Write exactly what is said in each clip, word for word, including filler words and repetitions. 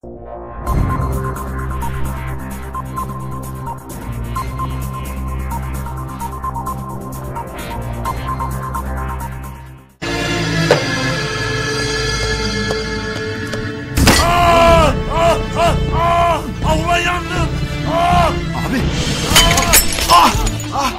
Allah yandı! Abi! Ah! Ah!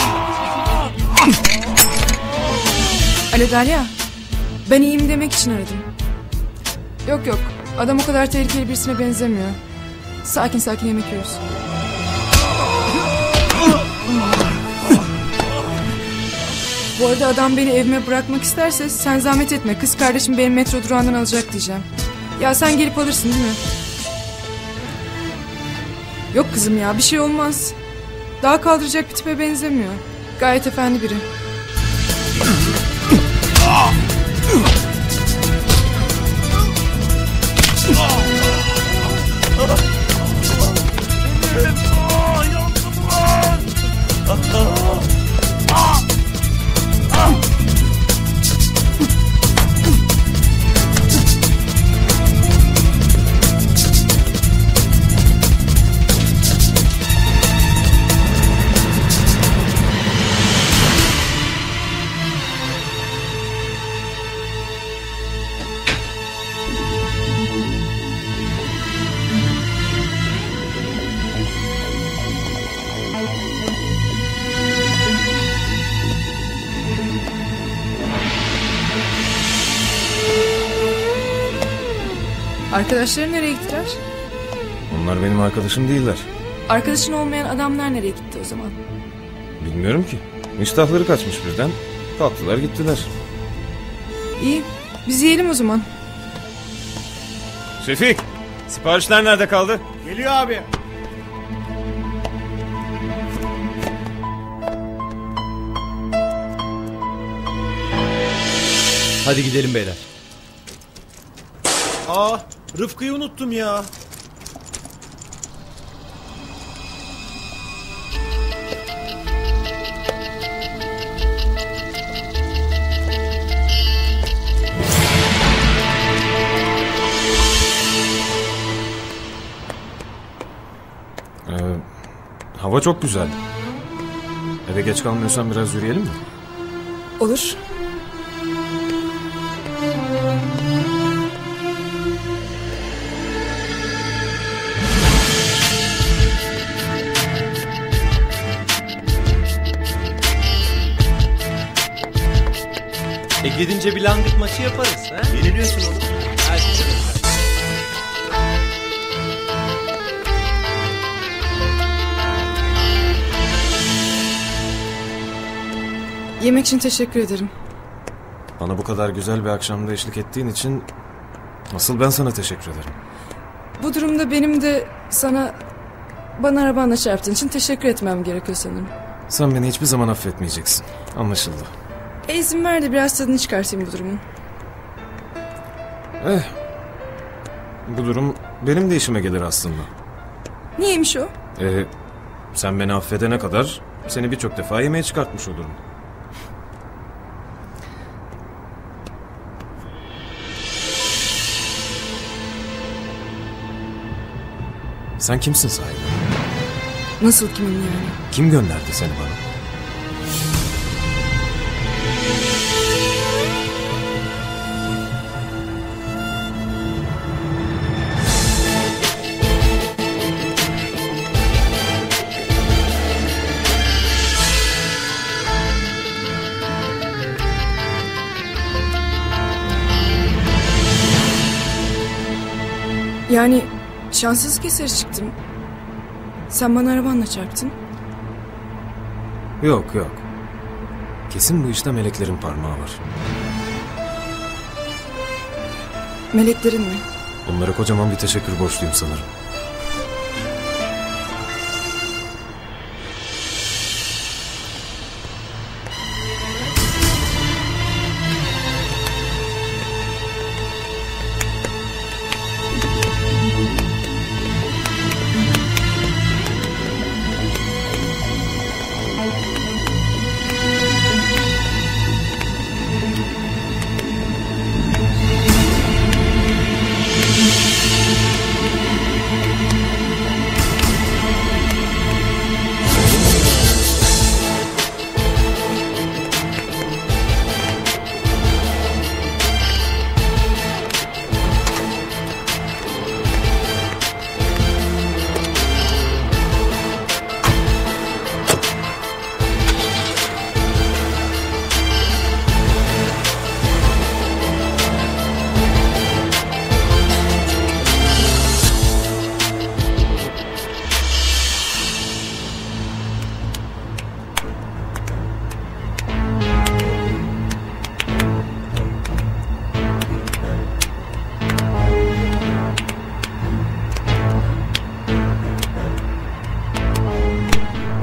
Alo Derya. Ben iyiyim demek için aradım. Yok yok. Adam o kadar tehlikeli birisine benzemiyor. Sakin sakin yemek yiyoruz. Bu arada adam beni evime bırakmak isterse sen zahmet etme. Kız kardeşim benim metro durağından alacak diyeceğim. Ya sen gelip alırsın değil mi? Yok kızım ya bir şey olmaz. Daha kaldıracak bir tipe benzemiyor. Gayet efendi biri. Arkadaşları nereye gittiler? Onlar benim arkadaşım değiller. Arkadaşın olmayan adamlar nereye gitti o zaman? Bilmiyorum ki. İştahları kaçmış birden. Kalktılar gittiler. İyi. Biz yiyelim o zaman. Şefik, siparişler nerede kaldı? Geliyor abi. Hadi gidelim beyler. Aa, Rıfkı'yı unuttum ya. Ee, hava çok güzel. Eve geç kalmıyorsan biraz yürüyelim mi? Olur. E gidince bir langırt maçı yaparız. He? Yeniliyorsun oğlum. Hadi. Yemek için teşekkür ederim. Bana bu kadar güzel bir akşamda eşlik ettiğin için asıl ben sana teşekkür ederim. Bu durumda benim de sana bana arabanla çarptığın için teşekkür etmem gerekiyor sanırım. Sen beni hiçbir zaman affetmeyeceksin. Anlaşıldı. E izin ver de biraz tadını çıkartayım bu durumun. Eh. Bu durum benim de işime gelir aslında. Niyeymiş o? Ee, sen beni affedene kadar seni birçok defa yemeğe çıkartmış olurum. Sen kimsin sahibi? Nasıl kimim yani? Kim gönderdi seni bana? Yani şanssızlık eseri çıktım. Sen bana arabanla çarptın. Yok yok. Kesin bu işte meleklerin parmağı var. Meleklerin mi? Onlara kocaman bir teşekkür borçluyum sanırım.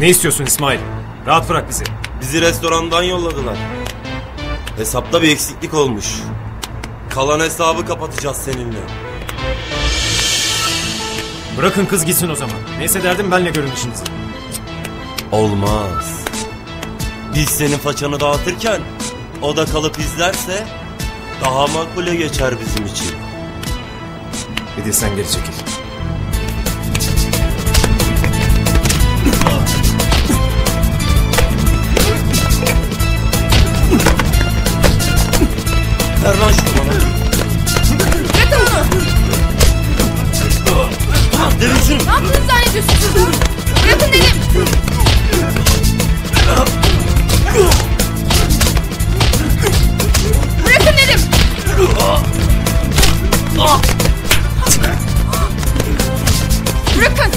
Ne istiyorsun İsmail? Rahat bırak bizi. Bizi restorandan yolladılar. Hesapta bir eksiklik olmuş. Kalan hesabı kapatacağız seninle. Bırakın kız gitsin o zaman. Neyse derdim benle görün işinizi. Olmaz. Biz senin façanı dağıtırken o da kalıp izlerse daha makbule geçer bizim için. Bir de sen geri çekil. Ver lan şunu bana. Derin şunu. Ne yaptığını zannediyorsunuz? Bırakın dedim. Bırakın dedim. Bırakın.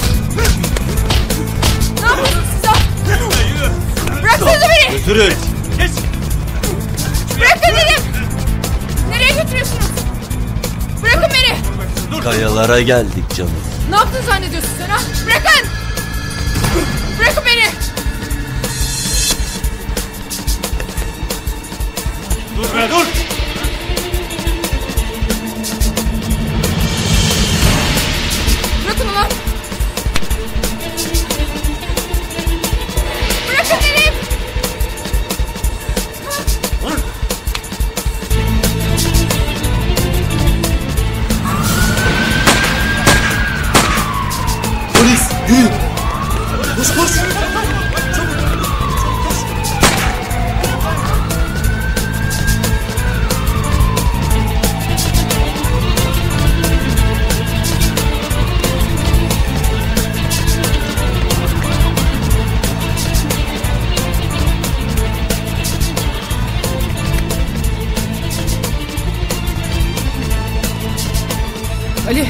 Ne yapıyorsunuz siz ya? Bıraksanıza beni. Götürün. Bırakın dedim. Nereye götürüyorsunuz? Bırakın beni. Kayalara geldik canım. Ne yaptığını zannediyorsun sen ha? Bırakın. Bırakın beni. Dur be dur. Bırakın ulan. Bırakın dedim. Polis yürü. Koş koş. Ali.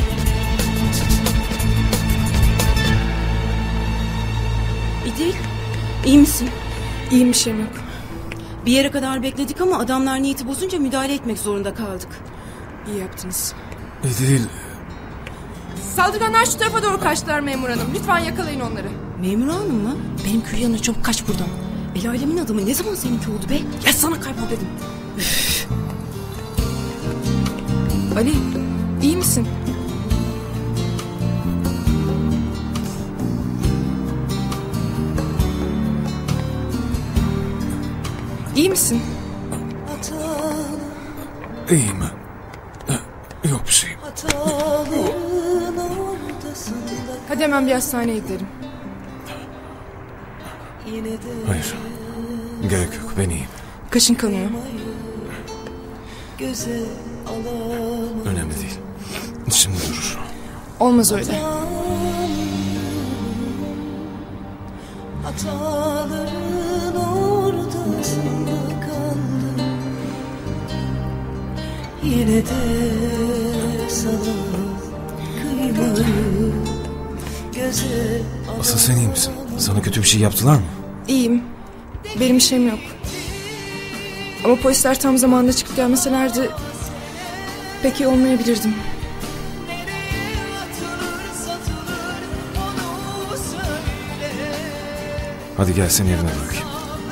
İdil, iyi misin? İyiyim, bir şeyim yok. Bir yere kadar bekledik ama adamlar niyeti bozunca müdahale etmek zorunda kaldık. İyi yaptınız. Değil. Saldırganlar şu tarafa doğru kaçtılar memur hanım. Lütfen yakalayın onları. Memur hanım mı? Benim köy yanına çabuk kaç buradan. El alemin adamı ne zaman seninki oldu be? Ya sana kaybol dedim. Ali, iyi misin? İyi misin? İyiyim. Yok bir şeyim. Hadi hemen bir hastaneye gidelim. Hayır. Gerek yok. Ben iyiyim. Kaşın kanıyor. Önemli değil. Şimdi durur. Olmaz öyle. Hataların ortasında kaldım. Yine de sana kıymayı göze Asıl sen iyi misin? Sana kötü bir şey yaptılar mı? İyiyim. Benim işim yok. Ama polisler tam zamanında çıkıp gelmeselerdi pek iyi olmayabilirdim. Hadi gel seni evine bırakayım.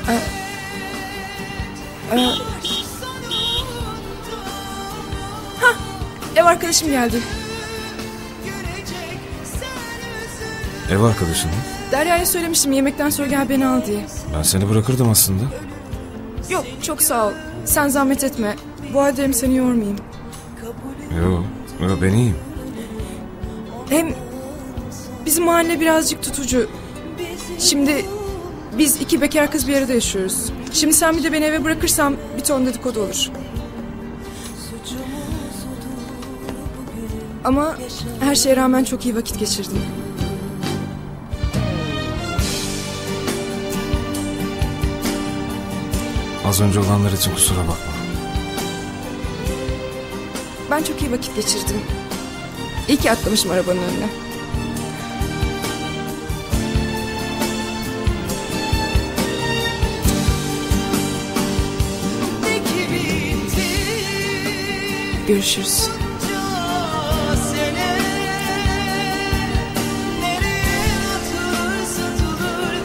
Ev arkadaşım geldi. Ev arkadaşın mı? Derya'ya söylemiştim yemekten sonra gel beni al diye. Ben seni bırakırdım aslında. Yok çok sağ ol. Sen zahmet etme. Bu halde hem seni yormayayım. Yok. Yok ben iyiyim. Hem bizim mahalle birazcık tutucu. Şimdi biz iki bekar kız bir arada yaşıyoruz. Şimdi sen bir de beni eve bırakırsan bir ton dedikodu olur. Ama her şeye rağmen çok iyi vakit geçirdim. Az önce olanlar için kusura bakma. Ben çok iyi vakit geçirdim. İyi ki atlamışım arabanın önüne. Görüşürüz. nereye atılırsa atılır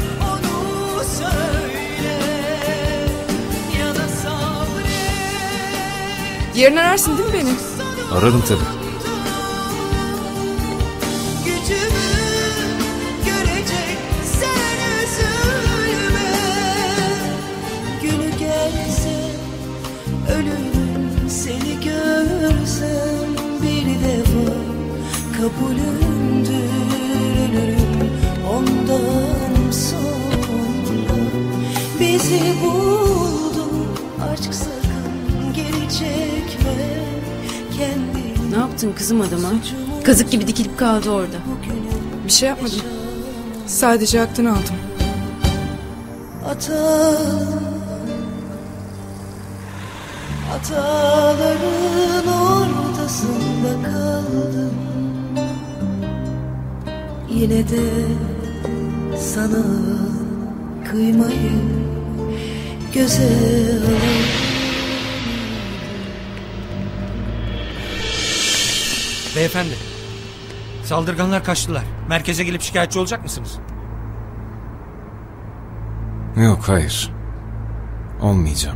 Yarın ararsın değil mi beni? Ararım tabii. Gücümü görecek sen üzülme. Günü gelse ölürüm seni görsem bir defa. Kabulümdür ölürüm ondan sonra. Bizi buldu aşk, sakın geri çekme kendini. Ne yaptın kızım adama? Kazık gibi dikilip kaldı orada. Bir şey yapmadım. Sadece aklını aldım. Ata, ataların ortasında kaldım. Yine de sana kıymayı göze alayım. Beyefendi. Saldırganlar kaçtılar. Merkeze gelip şikayetçi olacak mısınız? Yok, hayır. Olmayacağım.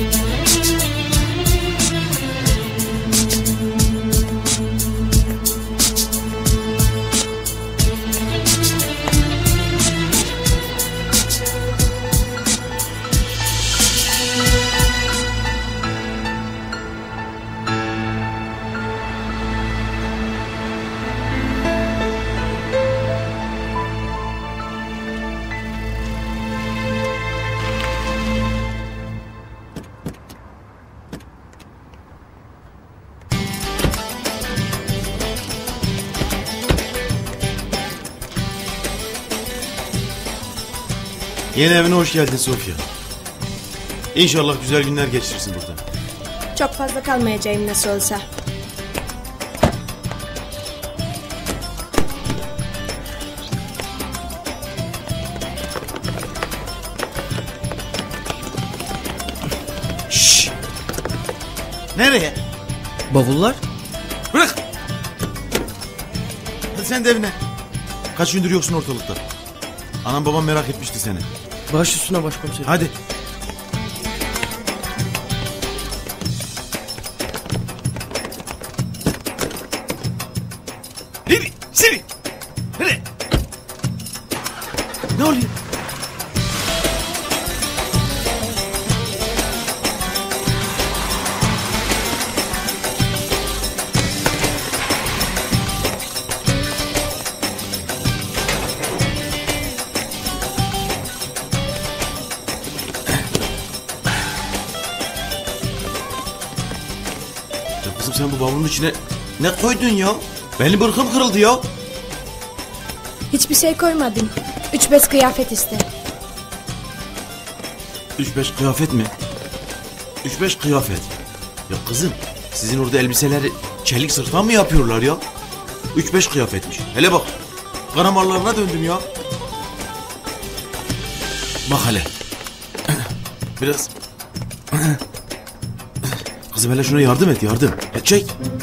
Yeni evine hoş geldin Sofya. İnşallah güzel günler geçirirsin burada. Çok fazla kalmayacağım nasıl olsa. Şşş! Nereye? Bavullar? Bırak! Hadi sen de evine. Kaç gündür yoksun ortalıkta. Anam babam merak etmişti seni. Baş üstüne başkomiserim. Hadi. Hadi seni. Hadi. Ne oluyor? Kızım sen bu bavulun içine ne koydun ya? Benim bırkım kırıldı ya. Hiçbir şey koymadım. Üç beş kıyafet işte. Üç beş kıyafet mi? Üç beş kıyafet. Ya kızım sizin orada elbiseleri çelik sırttan mı yapıyorlar ya? Üç beş kıyafetmiş. Hele bak karamarlarına döndüm ya. Bak hele. Biraz. Kızım hele şuna yardım et, yardım. Ya çek.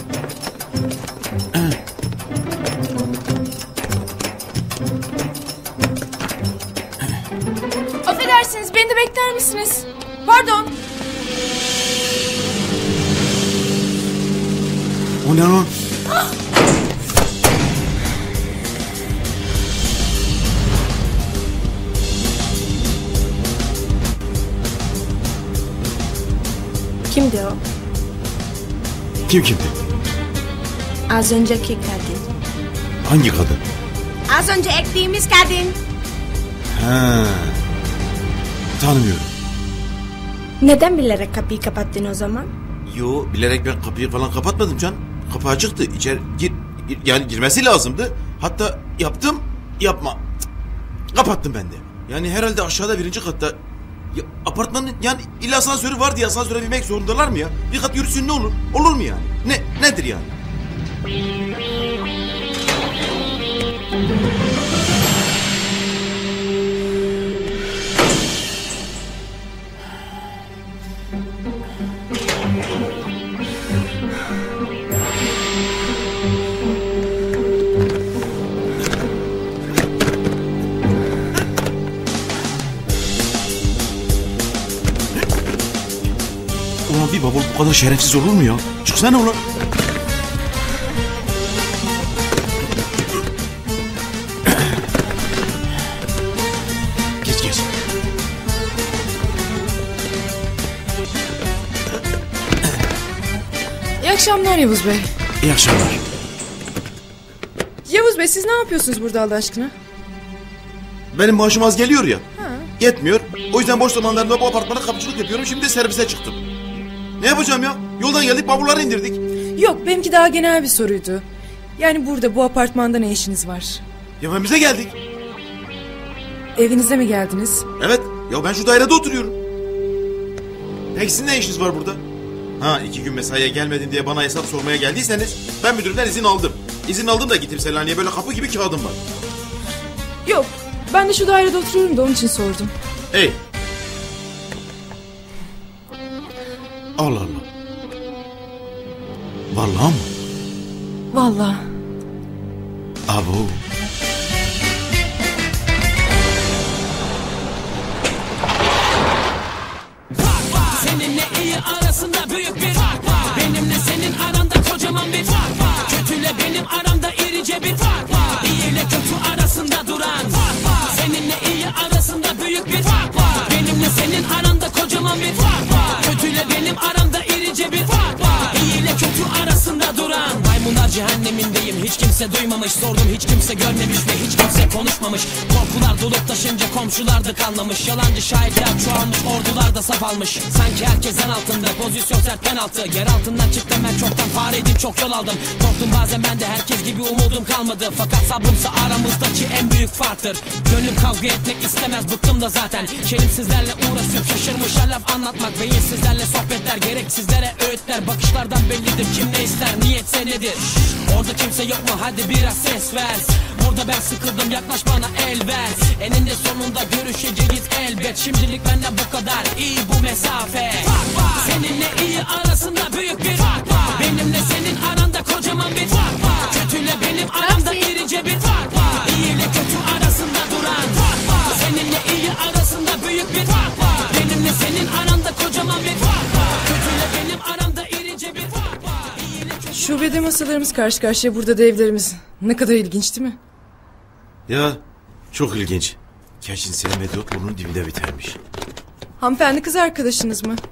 Affedersiniz, beni de bekler misiniz? Pardon. O ne lan? Kimdi o? Kim kimdi? Az önceki kadın. Hangi kadın? Az önce ektiğimiz kadın. Ha. Tanımıyorum. Neden bilerek kapıyı kapattın o zaman? Yo, bilerek ben kapıyı falan kapatmadım can. Kapı açıktı. İçeri gir, gir- yani girmesi lazımdı. Hatta yaptım, yapma. Cık, kapattım ben de. Yani herhalde aşağıda birinci katta. Ya, apartmanın yani illa asansörü var diye asansöre binmek zorundalar mı ya? Bir kat yürüsün ne olur? Olur mu yani? Ne nedir yani? Ulan bir bavul bu kadar şerefsiz olur mu ya? Çıksana ulan. Geç geç. İyi akşamlar Yavuz Bey. İyi akşamlar. Yavuz Bey siz ne yapıyorsunuz burada Allah aşkına? Benim maaşım az geliyor ya. Ha. Yetmiyor. O yüzden boş zamanlarımda bu apartmana kapıcılık yapıyorum. Şimdi de servise çıktım. Ne yapacağım ya? Yoldan geldik, bavulları indirdik. Yok, benimki daha genel bir soruydu. Yani burada bu apartmanda ne işiniz var? Ya evimize geldik. Evinize mi geldiniz? Evet. Ya ben şu dairede oturuyorum. Peki sizin ne işiniz var burada? Ha, iki gün mesaiye gelmedin diye bana hesap sormaya geldiyseniz ben müdürden izin aldım. İzin aldım da gittim Selanik'e, böyle kapı gibi kağıdım var. Yok, ben de şu dairede oturuyorum da onun için sordum. Ey. Allah Allah. Vallahi mı? Vallahi. Abo. Seninle iyi arasında büyük bir fark var. Benimle senin aranda kocaman bir fark var. Kötüyle benim aramda irice bir fark var. İyi ile kötü arasında duran fark var. Seninle iyi arasında büyük bir fark var. Benimle senin aranda kocaman bir fark var. Kötüyle benim aramda irice bir fark var. İyi ile kötü arasında duran. Maymunlar cehennemindeyim, hiç kimse duymamış. Sordum, hiç kimse görmemiş ve hiç kimse konuşmamış. Korkular dolup taşınca komşular da kanlamış. Yalancı şahitler çoğalmış, ordular da saf almış. Sanki herkesten altında, pozisyon sert penaltı. Yer altından çıktım ben çoktan, fareydim çok yol aldım. Korktum bazen ben de, herkes gibi umudum kalmadı. Fakat sabrımsa aramızdaki en büyük farktır. Gönlüm kavga etmek istemez, bıktım da zaten. Şerimsizlerle uğraşıp şaşırmışlar laf anlatmak. Beyinsizlerle sohbetler, gereksizlere öğütler. Bakışlardan bellidir kim ne ister, niyetse nedir. Orada kimse yok mu, hadi biraz ses ver. Burada ben sıkıldım, yaklaş bana el ver. Eninde sonunda görüşeceğiz elbet. Şimdilik benden bu kadar, iyi bu mesafe. Seninle iyi arasında büyük bir fark var. Benimle senin aranda kocaman bir fark var. Kötüyle benim aramda irice bir fark var. İyi ile kötü arasında duran fark var. Seninle iyi arasında büyük bir fark var. Benimle senin aranda kocaman bir fark var. Kötüyle benim aramda irice bir fark var. İyi ile kötü... Şubede masalarımız karşı karşıya, burada da evlerimiz. Ne kadar ilginç değil mi? Ya çok ilginç. Gerçi senin medyot burnunun dibinde bitermiş. Hanımefendi kız arkadaşınız mı?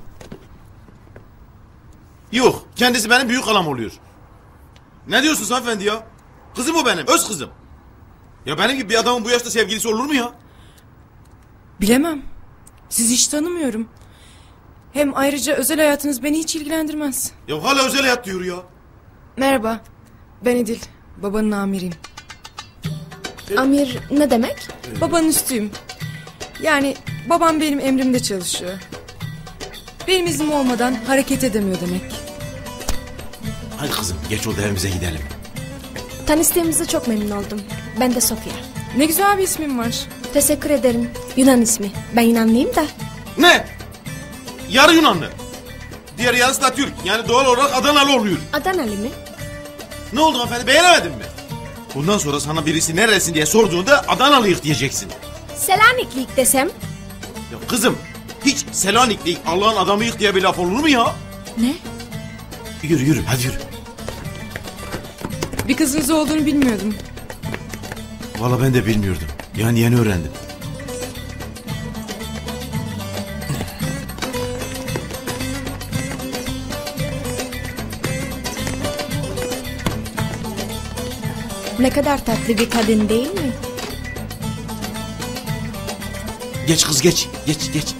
Yok, kendisi benim büyük halam oluyor. Ne diyorsunuz hanımefendi ya? Kızım o benim, öz kızım. Ya benim gibi bir adamın bu yaşta sevgilisi olur mu ya? Bilemem. Sizi hiç tanımıyorum. Hem ayrıca özel hayatınız beni hiç ilgilendirmez. Ya hala özel hayat diyor ya. Merhaba, ben İdil. Babanın amiriyim. Amir ne demek? Babanın üstüyüm. Yani babam benim emrimde çalışıyor. Benim iznim olmadan hareket edemiyor demek. Hadi kızım, geç oldu, evimize gidelim. Tanıştığımızda çok memnun oldum. Ben de Sofia. Ne güzel bir ismin var. Teşekkür ederim. Yunan ismi. Ben Yunanlıyım da. Ne? Yarı Yunanlı. Diğer yarısı da Türk. Yani doğal olarak Adanalı oluyor. Adanalı mı? Ne oldu hanımefendi, beğenemedin mi? Bundan sonra sana birisi neresin diye sorduğunda Adanalıyık diyeceksin. Selaniklik desem? Ya kızım, hiç Selaniklik, Allah'ın adamıyık diye bir laf olur mu ya? Ne? Yürü yürü, hadi yürü. Bir kızınız olduğunu bilmiyordum. Vallahi ben de bilmiyordum. Yani yeni öğrendim. Ne kadar tatlı bir kadın değil mi? Geç kız geç, geç geç.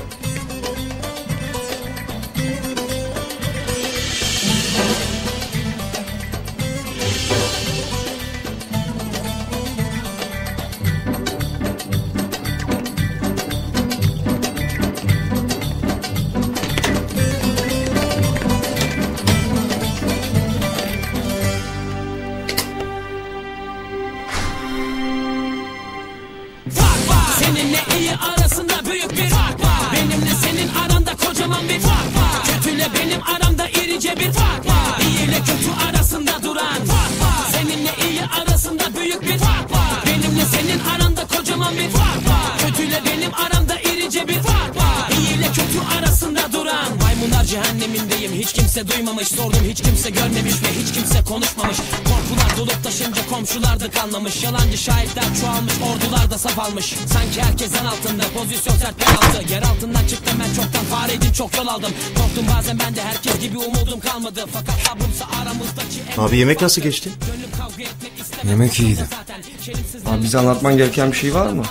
Seninle iyi arasında büyük bir fark var. Benimle senin aranda kocaman bir fark var. Kötüyle benim aramda irice bir fark var. İyi ile kötü arasında duran fark var. Seninle iyi arasında büyük bir fark var. Benimle senin aranda kocaman bir fark var. Kötüyle benim aramda irice bir fark var. İyi ile kötü arasında duran. Maymunlar cehennemindeyim, hiç kimse duymamış. Sordum hiç kimse görmemiş ve hiç kimse konuşmamış. Korkular dolup taşınca komşular da kanlamış. Yalancı şahitler çoğalmış, ordular da saf almış. Sanki herkesten altında, pozisyon sert penaltı. Yer altından çıktım ben çoktan, fareydim çok yol aldım. Korktum bazen ben de, herkes gibi umudum kalmadı. Fakat sabrımsa aramızdaki en... Abi yemek nasıl geçti? Yemek iyiydi. Abi bize anlatman gereken bir şey var mı?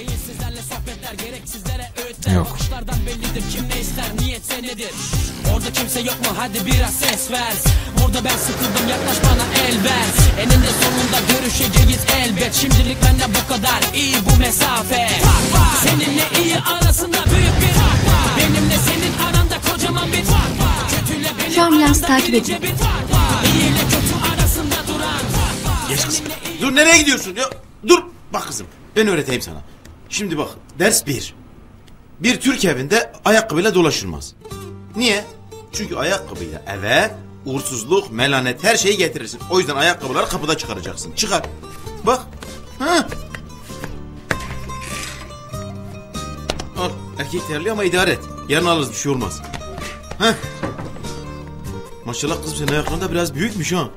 Yok. Orada kimse yok mu? Hadi biraz ses ver. Burada ben sıkıldım, yaklaş bana el ver. Eninde sonunda görüşeceğiz elbet. Şimdilik bende bu kadar, iyi bu mesafe. Seninle iyi arasında büyük bir fark var. Benimle senin aranda kocaman bir fark var. Kötüyle benim Şu ambulans aranda takip irice edin. bir fark var. İyi ile kötü arasında duran fark var. Geç kızım. Dur, nereye gidiyorsun? Ya, dur. Bak kızım, ben öğreteyim sana. Şimdi bak, ders bir. Bir Türk evinde ayakkabıyla dolaşılmaz. Niye? Çünkü ayakkabıyla eve uğursuzluk, melanet, her şeyi getirirsin. O yüzden ayakkabıları kapıda çıkaracaksın. Çıkar. Bak. Ha. Al. Erkek terliyor ama idare et. Yarın alırız, bir şey olmaz. Ha. Maşallah kızım, senin ayakların da biraz büyükmüş ha.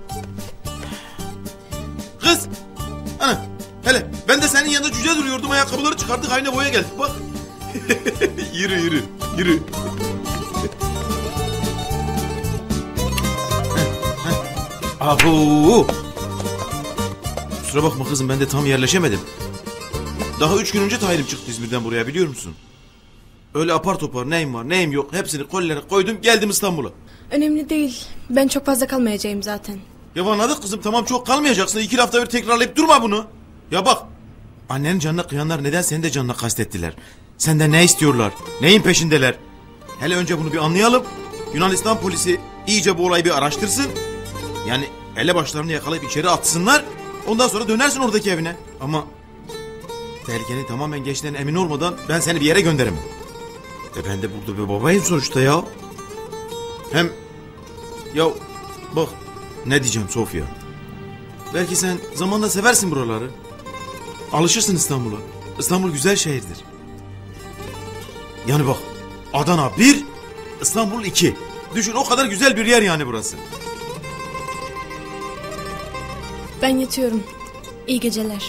Kız. Ana. Hele ben de senin yanında cüce duruyordum, ayakkabıları çıkardık, aynı boya geldik bak. Yürü yürü yürü. Abu. Kusura bakma kızım, ben de tam yerleşemedim. Daha üç gün önce tayinim çıktı İzmir'den buraya, biliyor musun? Öyle apar topar neyim var neyim yok hepsini kollerine koydum, geldim İstanbul'a. Önemli değil. Ben çok fazla kalmayacağım zaten. Ya anladık kızım, tamam çok kalmayacaksın. İki hafta bir tekrarlayıp durma bunu. Ya bak, annenin canına kıyanlar neden senin de canına kastettiler? Senden ne istiyorlar? Neyin peşindeler? Hele önce bunu bir anlayalım. Yunanistan polisi iyice bu olayı bir araştırsın. Yani elebaşlarını yakalayıp içeri atsınlar. Ondan sonra dönersin oradaki evine. Ama tehlikenin tamamen geçtiğinden emin olmadan ben seni bir yere gönderemem. E ben de burada bir babayım sonuçta ya. Hem ya bak ne diyeceğim Sofya. Belki sen zamanla seversin buraları. Alışırsın İstanbul'a. İstanbul güzel şehirdir. Yani bak, Adana bir, İstanbul iki. Düşün, o kadar güzel bir yer yani burası. Ben yatıyorum. İyi geceler.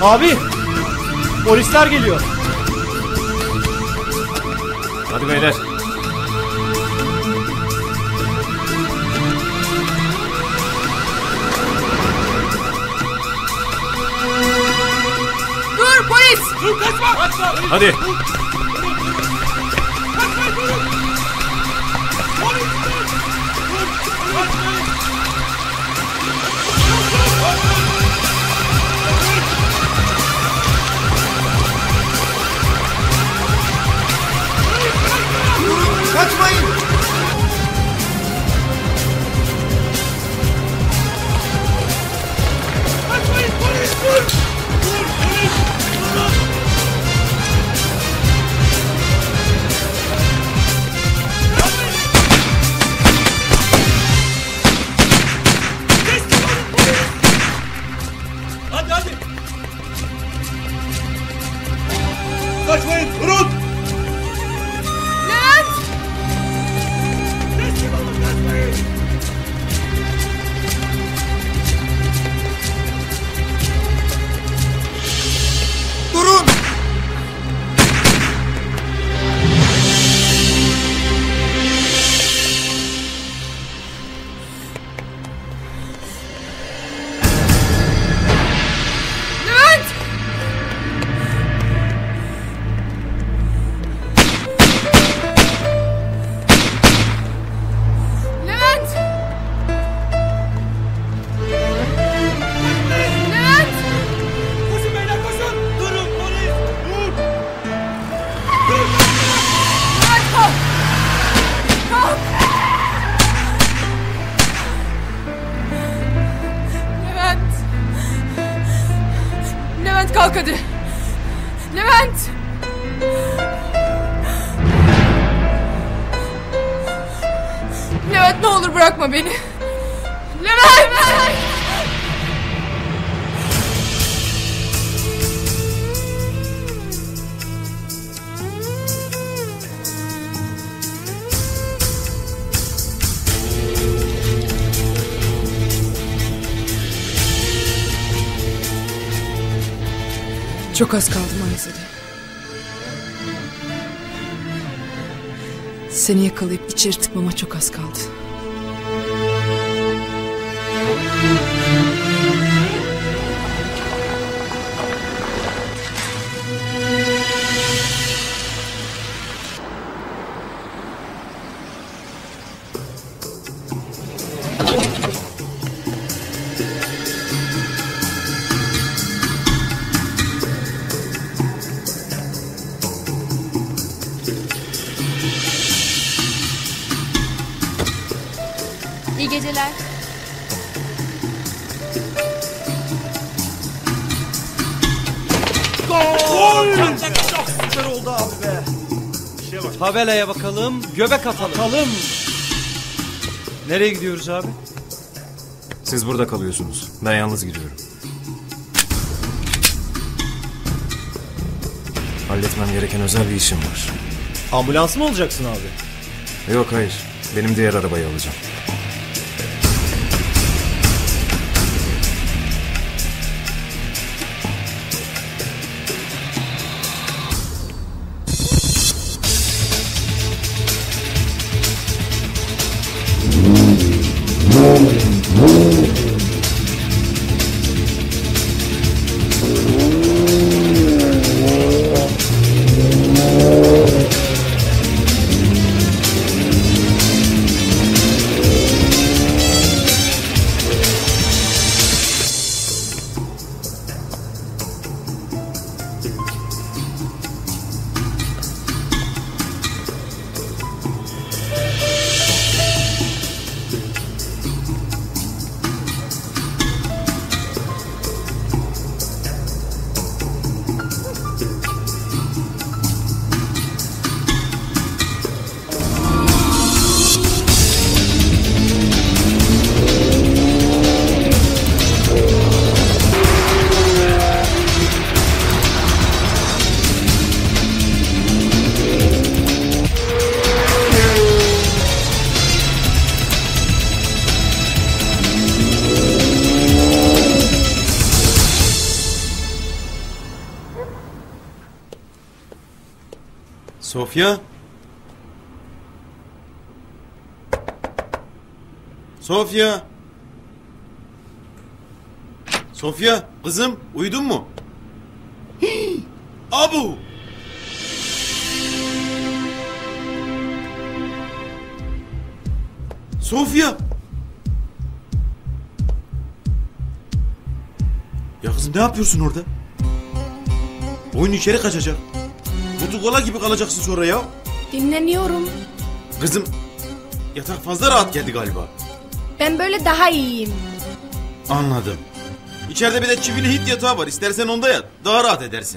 Abi! Polisler geliyor. Hadi beyler. Dur polis! Dur kaçma! Kaçma! Hadi. Kaçmayın! Kaçmayın polis! Dur! Dur polis! Dur! Teslim olun polis! Hadi hadi! Kaçmayın! Durun! Levent! Teslim olun kaçmayın! Durun! Levent! Levent! Levent! Koşun beyler koşun! Durun polis! Dur! Dur! Levent kalk! Kalk! Levent! Levent kalk hadi! Levent! Levent ne olur bırakma beni! Levent! Çok az kaldı Mayzeli. Seni yakalayıp içeri tıkmama çok az kaldı. İyi geceler. Gol! Çok süper oldu abi be. Tabelaya bakalım. Göbek atalım. Atalım. Nereye gidiyoruz abi? Siz burada kalıyorsunuz. Ben yalnız gidiyorum. Halletmem gereken özel bir işim var. Ambulans mı olacaksın abi? Yok hayır. Benim diğer arabayı alacağım. Sofya? Sofya? Sofya, kızım uyudun mu? Hii, abu! Sofya! Ya kızım ne yapıyorsun orada? Oyun içeri kaçacak. Kutukola gibi kalacaksın sonra ya. Dinleniyorum. Kızım yatak fazla rahat geldi galiba. Ben böyle daha iyiyim. Anladım. İçeride bir de çivili hit yatağı var. İstersen onda yat. Daha rahat edersin.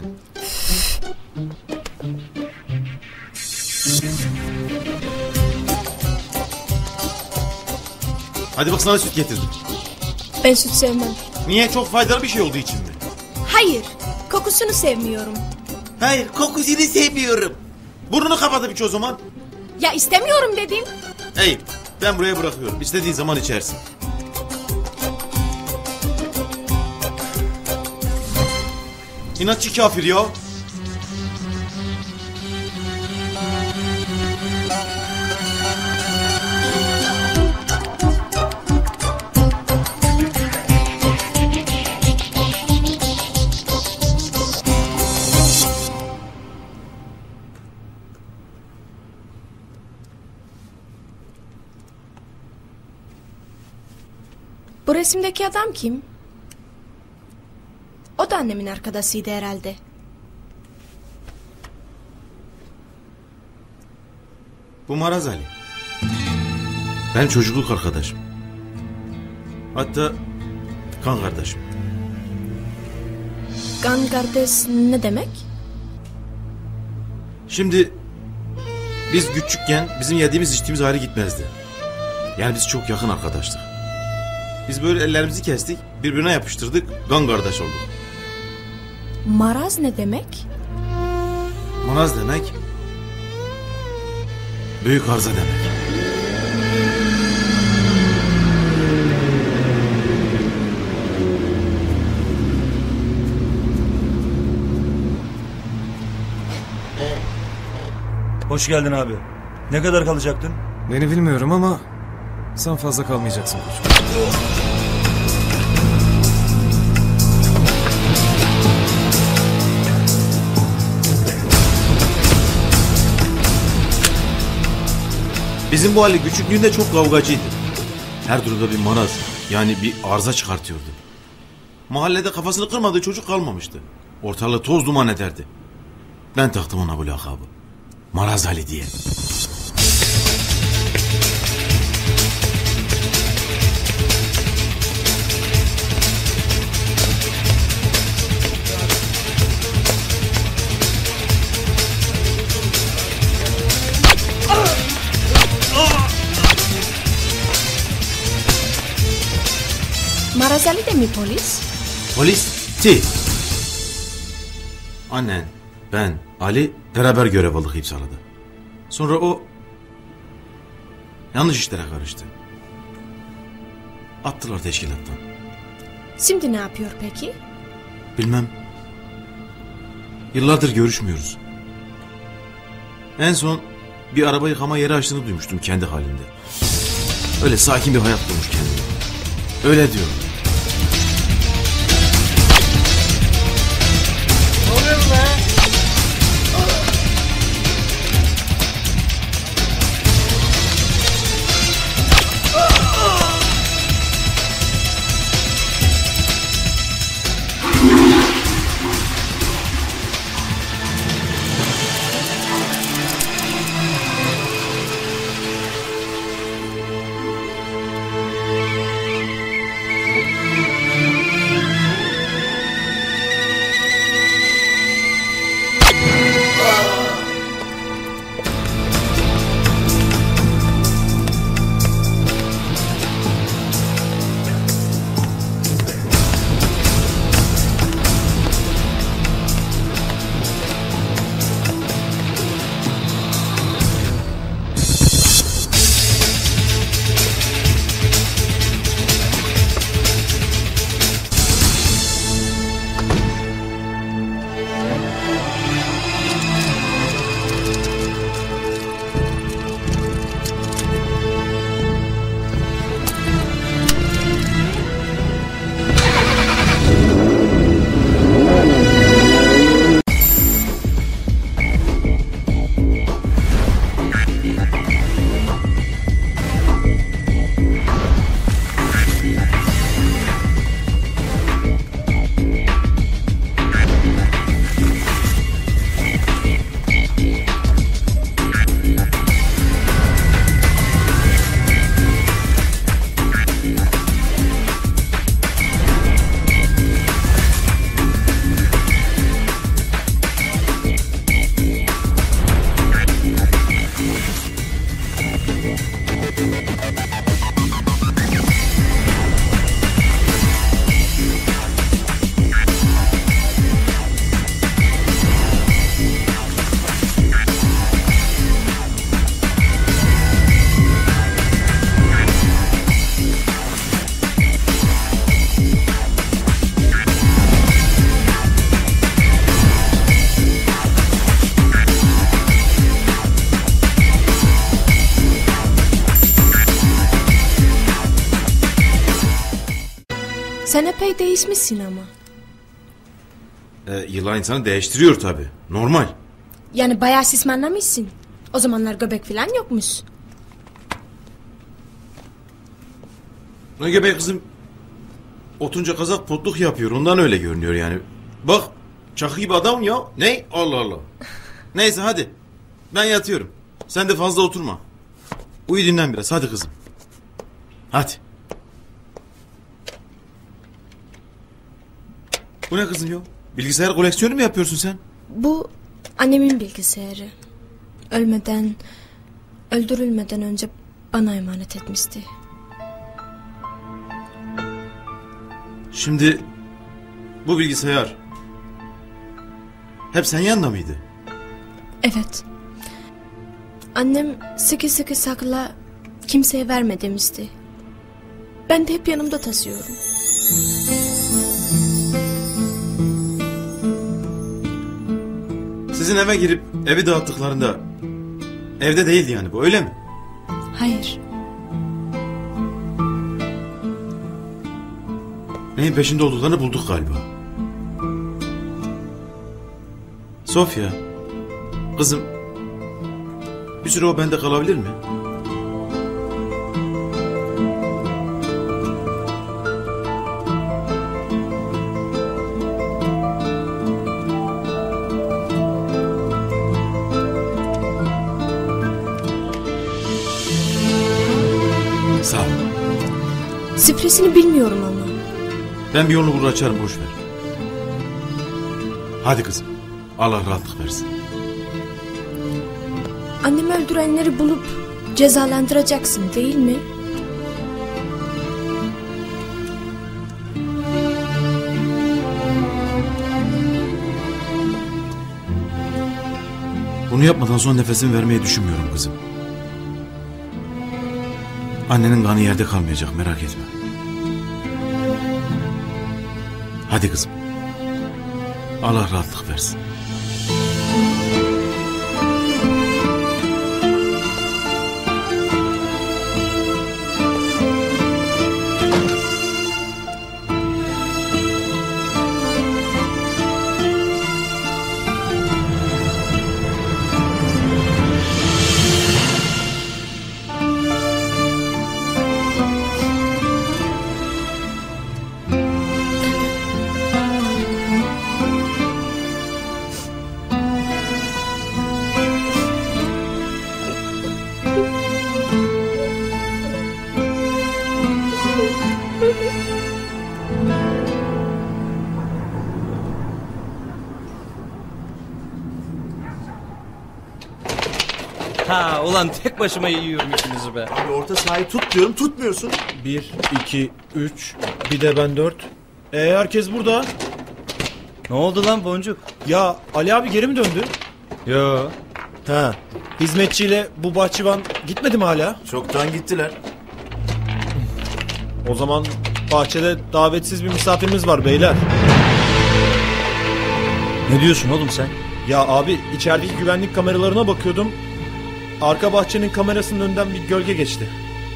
Hadi bak sana süt getirdim. Ben süt sevmem. Niye? Çok faydalı bir şey olduğu için mi? Hayır. Kokusunu sevmiyorum. Hayır, kokusunu sevmiyorum. Burnunu kapatıp iç o zaman. Ya istemiyorum dedim. Hey, ben buraya bırakıyorum. İstediğin zaman içersin. İnatçı kafir ya. Bu resimdeki adam kim? O da annemin arkadaşıydı herhalde. Bu Maraz Ali. Ben çocukluk arkadaşım. Hatta kan kardeşim. Kan kardeş ne demek? Şimdi biz küçükken bizim yediğimiz içtiğimiz ayrı gitmezdi. Yani biz çok yakın arkadaştık. Biz böyle ellerimizi kestik, birbirine yapıştırdık, kan kardeş olduk. Maraz ne demek? Maraz demek büyük arıza demek. Hoş geldin abi. Ne kadar kalacaktın? Beni bilmiyorum ama sen fazla kalmayacaksın koçum. Bizim bu Ali küçüklüğünde çok kavgacıydı. Her durumda bir maraz, yani bir arıza çıkartıyordu. Mahallede kafasını kırmadığı çocuk kalmamıştı. Ortalığı toz duman ederdi. Ben taktım ona bu lakabı. Maraz Ali diye. Maraz Ali de mi polis? Polis ti. Annen, ben, Ali beraber görev aldık İpsala'da. Sonra o yanlış işlere karıştı. Attılar teşkilattan. Şimdi ne yapıyor peki? Bilmem. Yıllardır görüşmüyoruz. En son bir araba yıkama yeri açtığını duymuştum kendi halinde. Öyle sakin bir hayat kurmuş kendine. Öyle diyor. Sen epey değişmişsin ama. Ee, yıllar insanı değiştiriyor tabii. Normal. Yani bayağı sismanlamışsın. O zamanlar göbek falan yokmuş. Ne göbek kızım? Otunca kazak potluk yapıyor. Ondan öyle görünüyor yani. Bak çakı gibi adam ya. Ne? Allah Allah. Neyse hadi. Ben yatıyorum. Sen de fazla oturma. Uyu dinlen biraz. Hadi kızım. Hadi. Bu ne kızım ya? Bilgisayar koleksiyonu mu yapıyorsun sen? Bu annemin bilgisayarı. Ölmeden, öldürülmeden önce bana emanet etmişti. Şimdi bu bilgisayar hep senin yanında mıydı? Evet. Annem sıkı sıkı sakla, kimseye verme demişti. Ben de hep yanımda taşıyorum. Sizin eve girip evi dağıttıklarında evde değildi yani bu, öyle mi? Hayır. Neyin peşinde olduklarını bulduk galiba. Sofya, kızım, bir süre o bende kalabilir mi? Sağ ol. Şifresini bilmiyorum ama. Ben bir yolunu bulur açarım, boş ver. Hadi kızım. Allah rahatlık versin. Annemi öldürenleri bulup cezalandıracaksın değil mi? Bunu yapmadan son nefesimi vermeyi düşünmüyorum kızım. Annenin kanı yerde kalmayacak, merak etme. Hadi kızım. Allah rahatlık versin. Ha ulan tek başıma yiyorum ikinizi be. Abi orta sahayı tut diyorum, tutmuyorsun. Bir, iki, üç, bir de ben dört. E herkes burada. Ne oldu lan Boncuk? Ya Ali abi geri mi döndü? Yo. Ha. Hizmetçiyle bu bahçıvan gitmedi mi hala? Çoktan gittiler. O zaman bahçede davetsiz bir misafirimiz var beyler. Ne diyorsun oğlum sen? Ya abi içerideki güvenlik kameralarına bakıyordum. Arka bahçenin kamerasının önünden bir gölge geçti.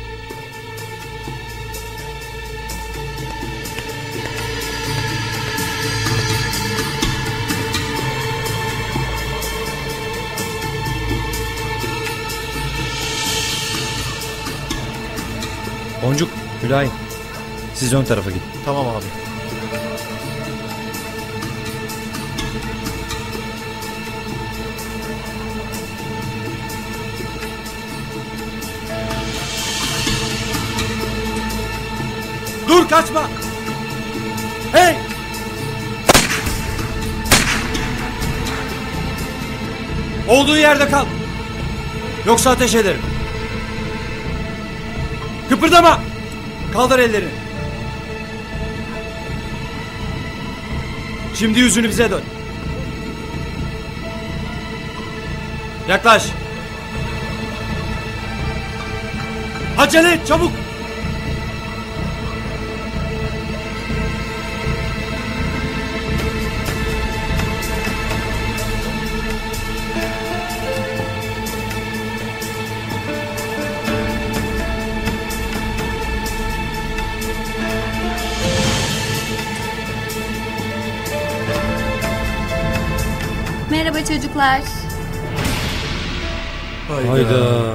Boncuk, Mülayim. Siz ön tarafa gidin. Tamam abi. Dur kaçma. Hey. Olduğu yerde kal. Yoksa ateş ederim. Kıpırdama. Kaldır ellerini. Şimdi yüzünü bize dön. Yaklaş. Acele et çabuk. Merhaba çocuklar. Hayda. Hayda.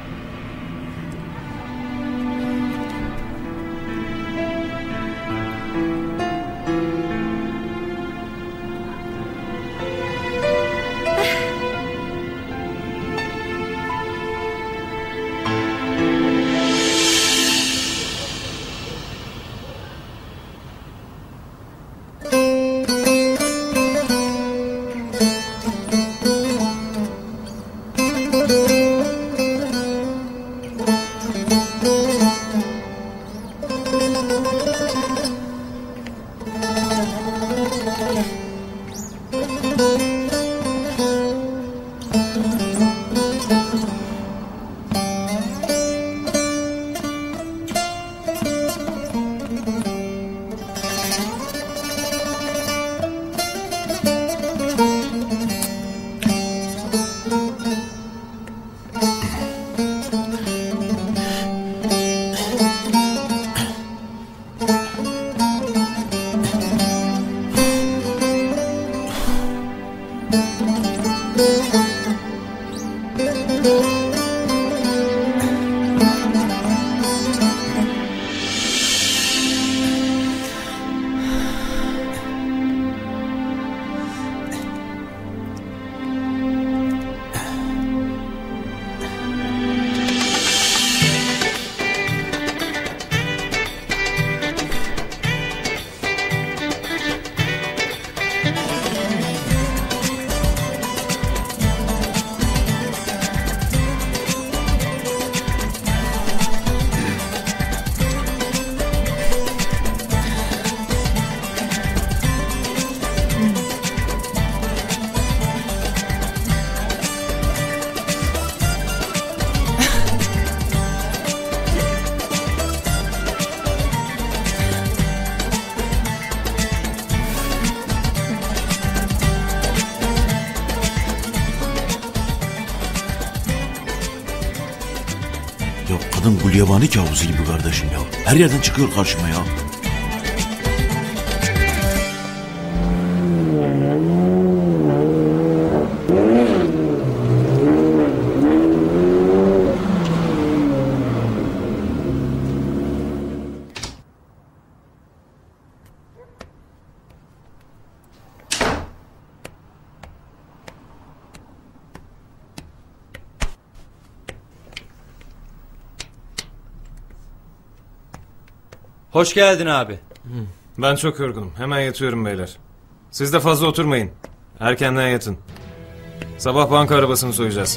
Ya kadın gulyabani kabusu gibi kardeşim ya. Her yerden çıkıyor karşıma ya. Hoş geldin abi. Ben çok yorgunum. Hemen yatıyorum beyler. Siz de fazla oturmayın. Erkenden yatın. Sabah banka arabasını soyacağız.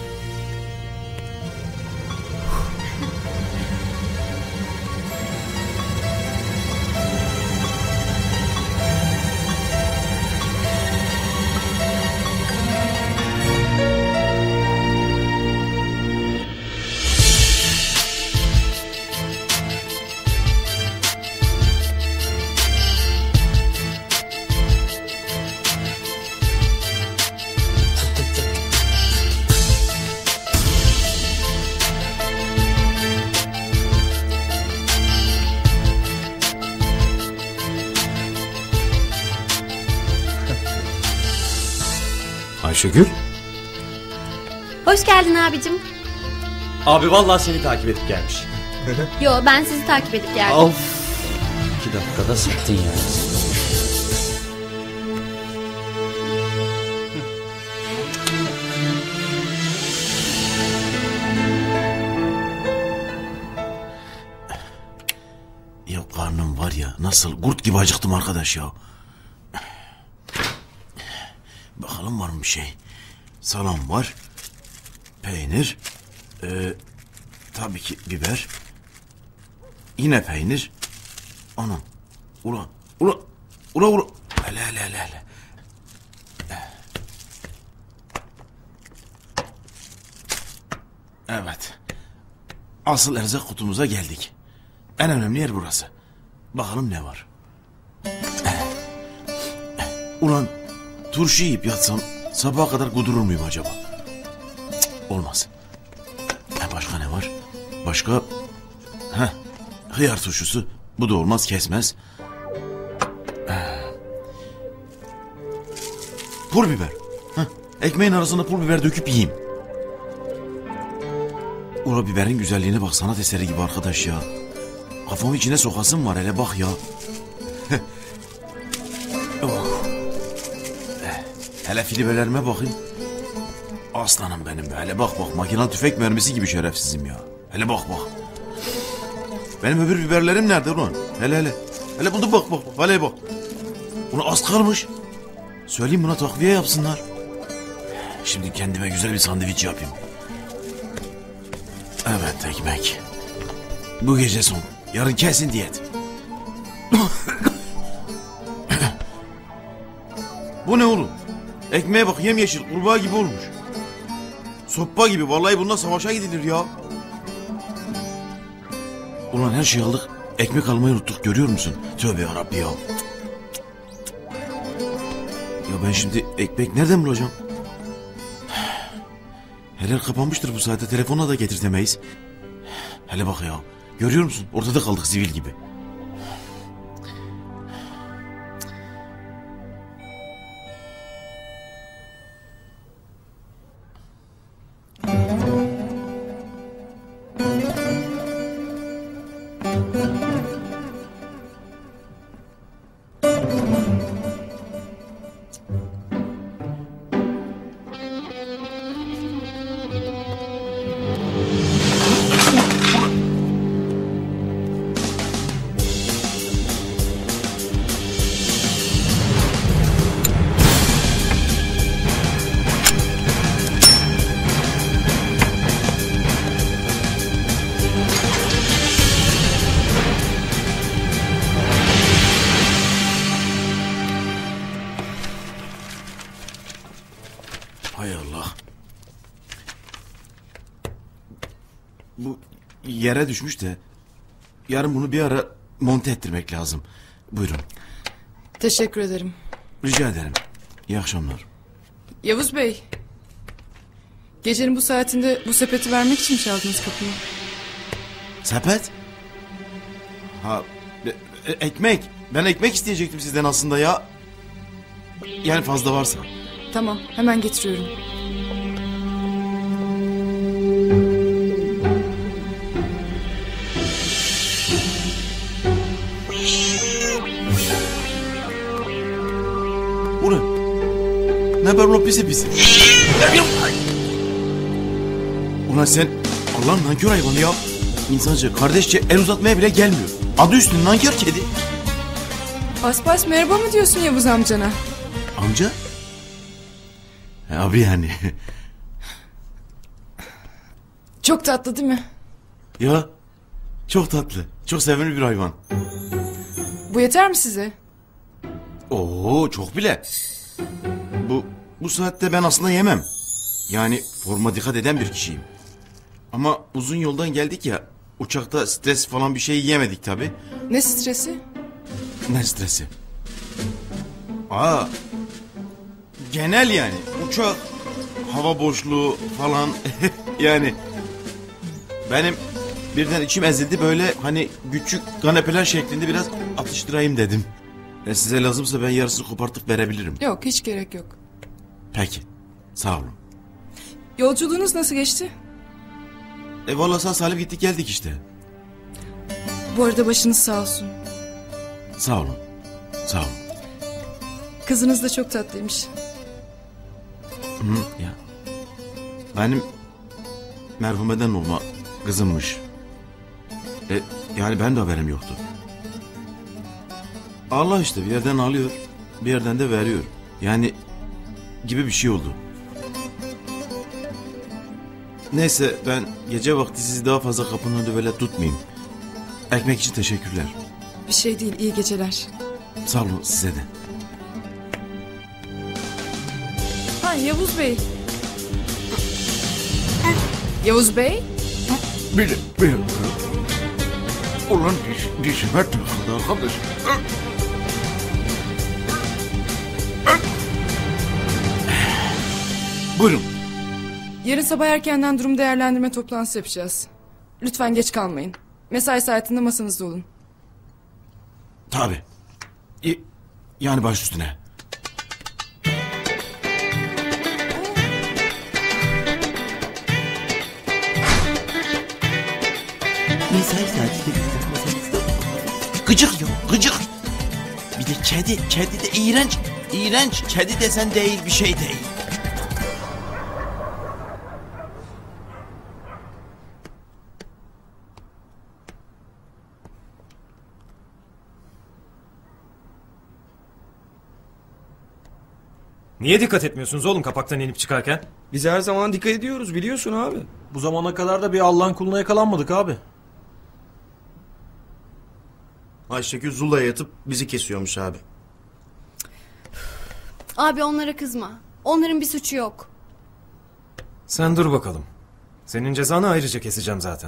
Ayşegül? Hoş geldin abicim. Abi vallahi seni takip edip gelmiş. Yo, ben sizi takip edip geldim. Of. İki dakikada sıktın yani. Ya karnım var ya, nasıl kurt gibi acıktım arkadaş ya. Bakalım var mı bir şey? Salam var. Peynir. Ee, tabii ki biber. Yine peynir. Anam. Ula. Ula. Ula ula. Hele hele hele hele. Evet. Asıl erzak kutumuza geldik. En önemli yer burası. Bakalım ne var. Ulan turşu yiyip yatsam sabaha kadar kudurur muyum acaba? Cık, olmaz. E başka ne var? Başka? Heh, hıyar turşusu. Bu da olmaz, kesmez. Ee, pul biber. Heh, Ekmeğin arasına pul biber döküp yiyeyim. Ula biberin güzelliğine bak, sanat eseri gibi arkadaş ya. Kafamı içine sokasım var, hele bak ya. Oh. Hele filibelerime bakayım. Aslanım benim be, hele bak bak, makinalı tüfek mermisi gibi şerefsizim ya. Hele bak bak. Benim öbür biberlerim nerede ulan? Hele hele. Hele buldum, bak bak, hele bak. Bunu az kalmış. Söyleyeyim buna takviye yapsınlar. Şimdi kendime güzel bir sandviç yapayım. Evet, ekmek. Bu gece son. Yarın kesin diyet. Bu ne oğlum? Ekmeğe bak, yemyeşil, kurbağa gibi olmuş. Soppa gibi, vallahi bununla savaşa gidilir ya. Ulan her şeyi aldık, ekmek almayı unuttuk, görüyor musun? Tövbe yarabbi ya. Ya ben şimdi ekmek nereden bulacağım? Her yer kapanmıştır bu saatte, telefona da getirtemeyiz. Hele bak ya, görüyor musun? Ortada kaldık zivil gibi. Hay Allah. Bu yere düşmüş de yarın bunu bir ara monte ettirmek lazım. Buyurun. Teşekkür ederim. Rica ederim. İyi akşamlar. Yavuz Bey. Gecenin bu saatinde bu sepeti vermek için mi çaldınız kapıyı? Sepet? Ha, e- e- ekmek. Ben ekmek isteyecektim sizden aslında ya. Yani fazla varsa. Tamam, hemen getiriyorum. Ulan. Ne haber ulan pisi pisi? Ulan sen Allah'ın nankör hayvanı ya. İnsanca kardeşçe el uzatmaya bile gelmiyor. Adı üstünde nankör kedi. Paspas merhaba mı diyorsun Yavuz amcana? Amca? E, abi yani. Çok tatlı değil mi? Ya çok tatlı. Çok sevimli bir hayvan. Bu yeter mi size? Oo çok bile. Bu bu saatte ben aslında yemem. Yani forma dikkat eden bir kişiyim. Ama uzun yoldan geldik ya. Uçakta stres falan bir şey yiyemedik tabi. Ne stresi? Ne stresi? Aa, genel yani. Uçak, hava boşluğu falan. Yani benim birden içim ezildi, böyle hani küçük kanepeler şeklinde biraz atıştırayım dedim. E size lazımsa ben yarısını kopartıp verebilirim. Yok, hiç gerek yok. Peki, sağ olun. Yolculuğunuz nasıl geçti? E valla sağ salim gittik geldik işte. Bu arada başınız sağ olsun. Sağ olun, sağ olun. Kızınız da çok tatlıymış. Hı, ya. Benim merhumeden olma kızımmış. E, yani ben de haberim yoktu. Allah işte bir yerden alıyor, bir yerden de veriyor. Yani gibi bir şey oldu. Neyse ben gece vakti sizi daha fazla kapının önünde böyle tutmayayım. Ekmek için teşekkürler. Bir şey değil, iyi geceler. Sağ olun size de. Ha Yavuz Bey. Yavuz Bey? Bir, bir. Ulan diş, dişime takıldı arkadaş. Buyurun. Yarın sabah erkenden durum değerlendirme toplantısı yapacağız. Lütfen geç kalmayın. Mesai saatinde masanızda olun. Tabii. Y- yani baş üstüne. mesai saati de bizim masamızda. Gıcık yok, gıcık. Bir de kedi, kedi de iğrenç. İğrenç, kedi desen değil, bir şey değil. Niye dikkat etmiyorsunuz oğlum kapaktan inip çıkarken? Biz her zaman dikkat ediyoruz biliyorsun abi. Bu zamana kadar da bir Allah'ın kuluna yakalanmadık abi. Ayşegül Zula'ya yatıp bizi kesiyormuş abi. Abi onlara kızma. Onların bir suçu yok. Sen dur bakalım. Senin cezanı ayrıca keseceğim zaten.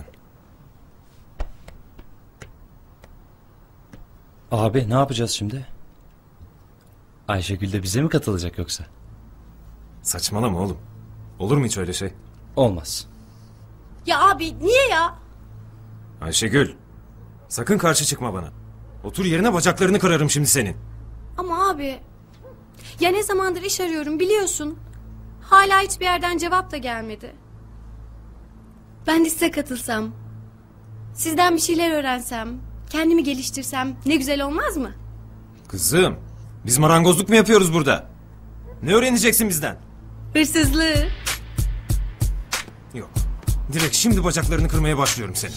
Abi ne yapacağız şimdi? Ayşegül de bize mi katılacak yoksa? Saçmalama oğlum. Olur mu hiç öyle şey? Olmaz. Ya abi niye ya? Ayşegül. Sakın karşı çıkma bana. Otur yerine, bacaklarını kırarım şimdi senin. Ama abi... Ya ne zamandır iş arıyorum biliyorsun. Hala hiçbir yerden cevap da gelmedi. Ben de size katılsam. Sizden bir şeyler öğrensem. Kendimi geliştirsem ne güzel olmaz mı? Kızım. Biz marangozluk mu yapıyoruz burada? Ne öğreneceksin bizden? Hırsızlığı. Yok. Direkt şimdi bacaklarını kırmaya başlıyorum senin.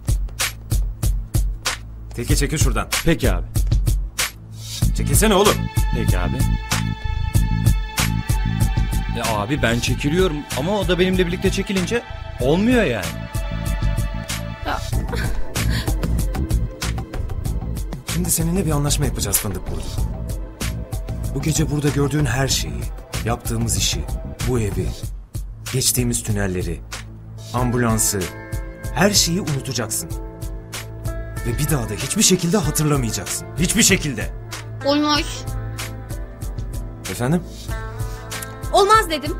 Teke çekil şuradan. Peki abi. Çekilsene oğlum. Peki abi. Ya abi ben çekiliyorum ama o da benimle birlikte çekilince olmuyor yani. Ya. Şimdi seninle bir anlaşma yapacağız fındık burada. Bu gece burada gördüğün her şeyi, yaptığımız işi, bu evi, geçtiğimiz tünelleri, ambulansı, her şeyi unutacaksın. Ve bir daha da hiçbir şekilde hatırlamayacaksın. Hiçbir şekilde. Olmaz. Efendim? Olmaz dedim.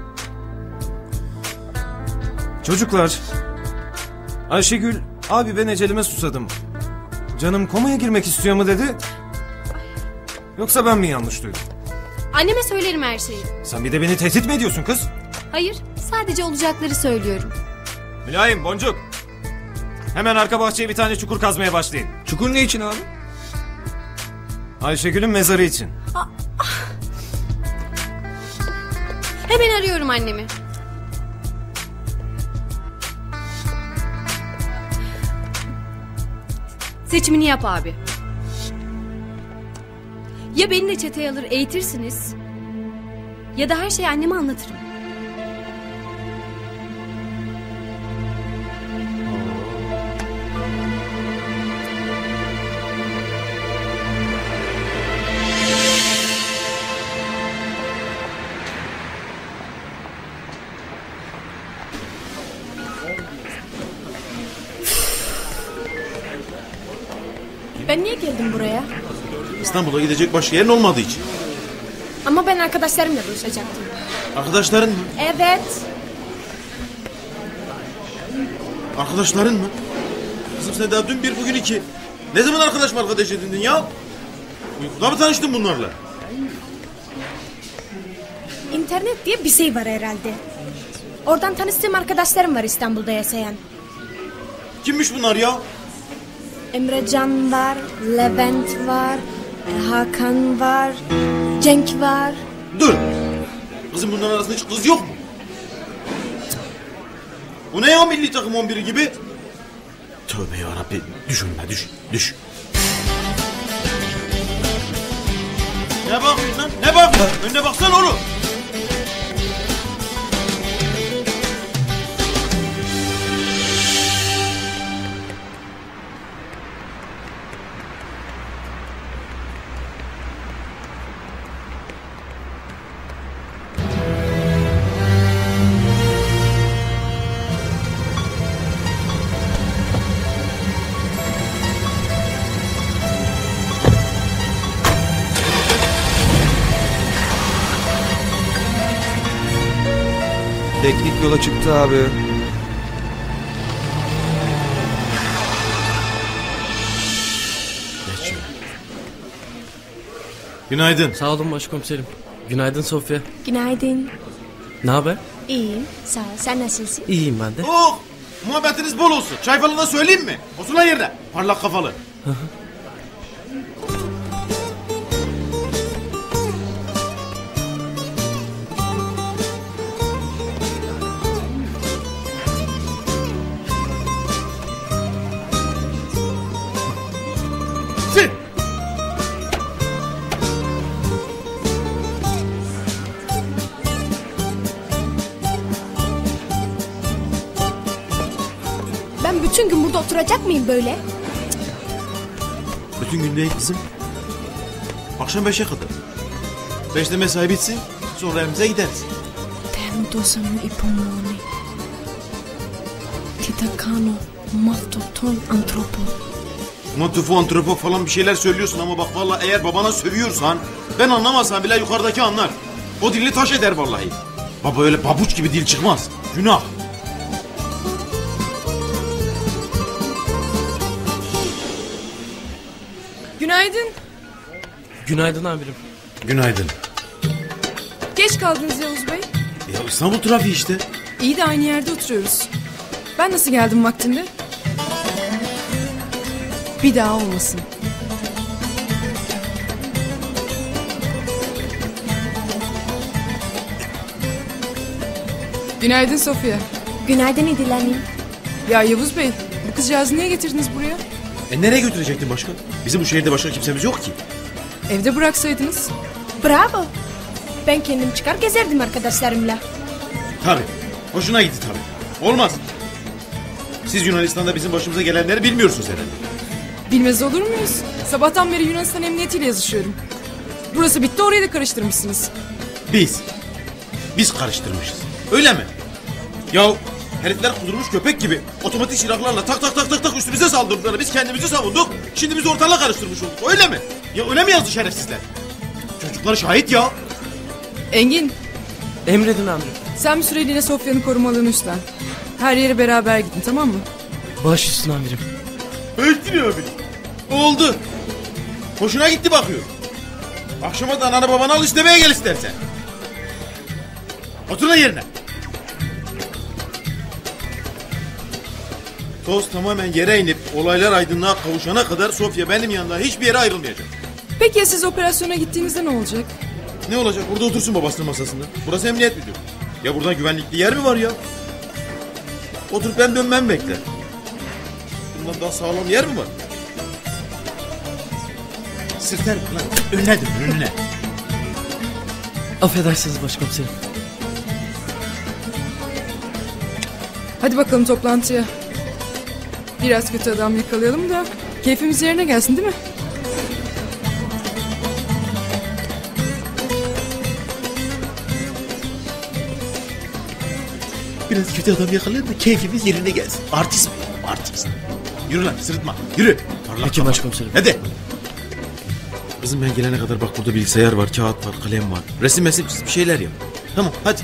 Çocuklar, Ayşegül, abi ben ecelime susadım. Canım komaya girmek istiyor mu dedi? Yoksa ben mi yanlış duydum? Anneme söylerim her şeyi. Sen bir de beni tehdit mi ediyorsun kız? Hayır, sadece olacakları söylüyorum. Mülayim, Boncuk. Hemen arka bahçeye bir tane çukur kazmaya başlayın. Çukur ne için abi? Ayşegül'ün mezarı için. Ah, ah. Hemen arıyorum annemi. Seçimini yap abi. Ya beni de çeteye alır eğitirsiniz, ya da her şeyi anneme anlatırım. Ben niye geldim buraya? İstanbul'a gidecek başka yerin olmadığı için. Ama ben arkadaşlarımla buluşacaktım. Arkadaşların mı? Evet. Arkadaşların mı? Kızım sen daha dün bir bugün iki. Ne zaman arkadaş mı arkadaş edindin ya? Uykuda mı tanıştın bunlarla? İnternet diye bir şey var herhalde. Oradan tanıştığım arkadaşlarım var İstanbul'da yaşayan. Kimmiş bunlar ya? Emrecan var, Levent var, Hakan var, Cenk var. Dur. Kızım bunların arasında hiç kız yok mu? Bu ne ya milli takım on biri gibi? Tövbe yarabbi. Düş önüme düş. Düş. Ne bakıyorsun lan? Ne bakıyorsun? Önüne baksana oğlum. Teknik yola çıktı abi. Günaydın. Sağ olun başkomiserim. Günaydın Sofya. Günaydın. Ne haber? İyiyim, sağ ol. Sen nasılsın? İyiyim ben de. Oh! Muhabbetiniz bol olsun. Çay falan da söyleyeyim mi? Otur lan yerine. Parlak kafalı. Sil. Ben bütün gün burada oturacak mıyım böyle? Bütün gün değil kızım. Akşam beşe kadar. Beşte mesai bitsin. Sonra evimize gideriz. Ternodosano ipomoni. Titakano maftoton antropo. Motifu antropok falan bir şeyler söylüyorsun ama bak vallahi eğer babana sövüyorsan ben anlamasam bile yukarıdaki anlar. O dilini taş eder vallahi. Baba öyle pabuç gibi dil çıkmaz. Günah. Günaydın. Günaydın amirim. Günaydın. Geç kaldınız Yavuz Bey. Ya İstanbul trafiği işte. İyi de aynı yerde oturuyoruz. Ben nasıl geldim vaktinde? Bir daha olmasın. Günaydın Sofya. Günaydın İdil Hanım. Ya Yavuz Bey, bu kızcağızı niye getirdiniz buraya? E nereye götürecektin başka? Bizim bu şehirde başka kimsemiz yok ki. Evde bıraksaydınız. Bravo. Ben kendim çıkar gezerdim arkadaşlarımla. Tabii. Hoşuna gitti tabii. Olmaz. Siz Yunanistan'da bizim başımıza gelenleri bilmiyorsunuz herhalde. Bilmez olur muyuz? Sabahtan beri Yunanistan emniyetiyle yazışıyorum. Burası bitti, orayı da karıştırmışsınız. Biz. Biz karıştırmışız. Öyle mi? Ya herifler kudurmuş köpek gibi otomatik silahlarla tak tak tak tak tak üstümüze saldırdılar. Biz kendimizi savunduk. Şimdi biz ortalığa karıştırmış olduk. Öyle mi? Ya öyle mi yazdı şerefsizler? Çocuklar şahit ya. Engin. Emredin amirim. Sen bir süreliğine Sofya'nın korumalığını üstlen. Her yere beraber gidin, tamam mı? Baş üstüne amirim. Öldün abi. Oldu. Hoşuna gitti bakıyor. Akşama da ananı babanı al istemeye gel istersen. Otur lan yerine. Toz tamamen yere inip olaylar aydınlığa kavuşana kadar Sofya benim yanımda hiçbir yere ayrılmayacak. Peki ya siz operasyona gittiğinizde ne olacak? Ne olacak? Burada otursun babasının masasında. Burası emniyet müdürü. Ya buradan güvenlikli yer mi var ya? Oturup ben dönmem bekler. Bundan daha sağlam yer mi var? Sırter mi lan? Önüne dön, önüne. Affedersiniz başkomiserim. Hadi bakalım toplantıya. Biraz kötü adam yakalayalım da keyfimiz yerine gelsin, değil mi? Biraz kötü adam yakalayalım da keyfimiz yerine gelsin. Artist mi? Artist. Yürü lan sırıtma. Yürü. Peki başkomiserim. Hadi. Kızım ben gelene kadar bak burada bilgisayar var, kağıt var, kalem var. Resim mesim çiz bir şeyler yap. Tamam hadi.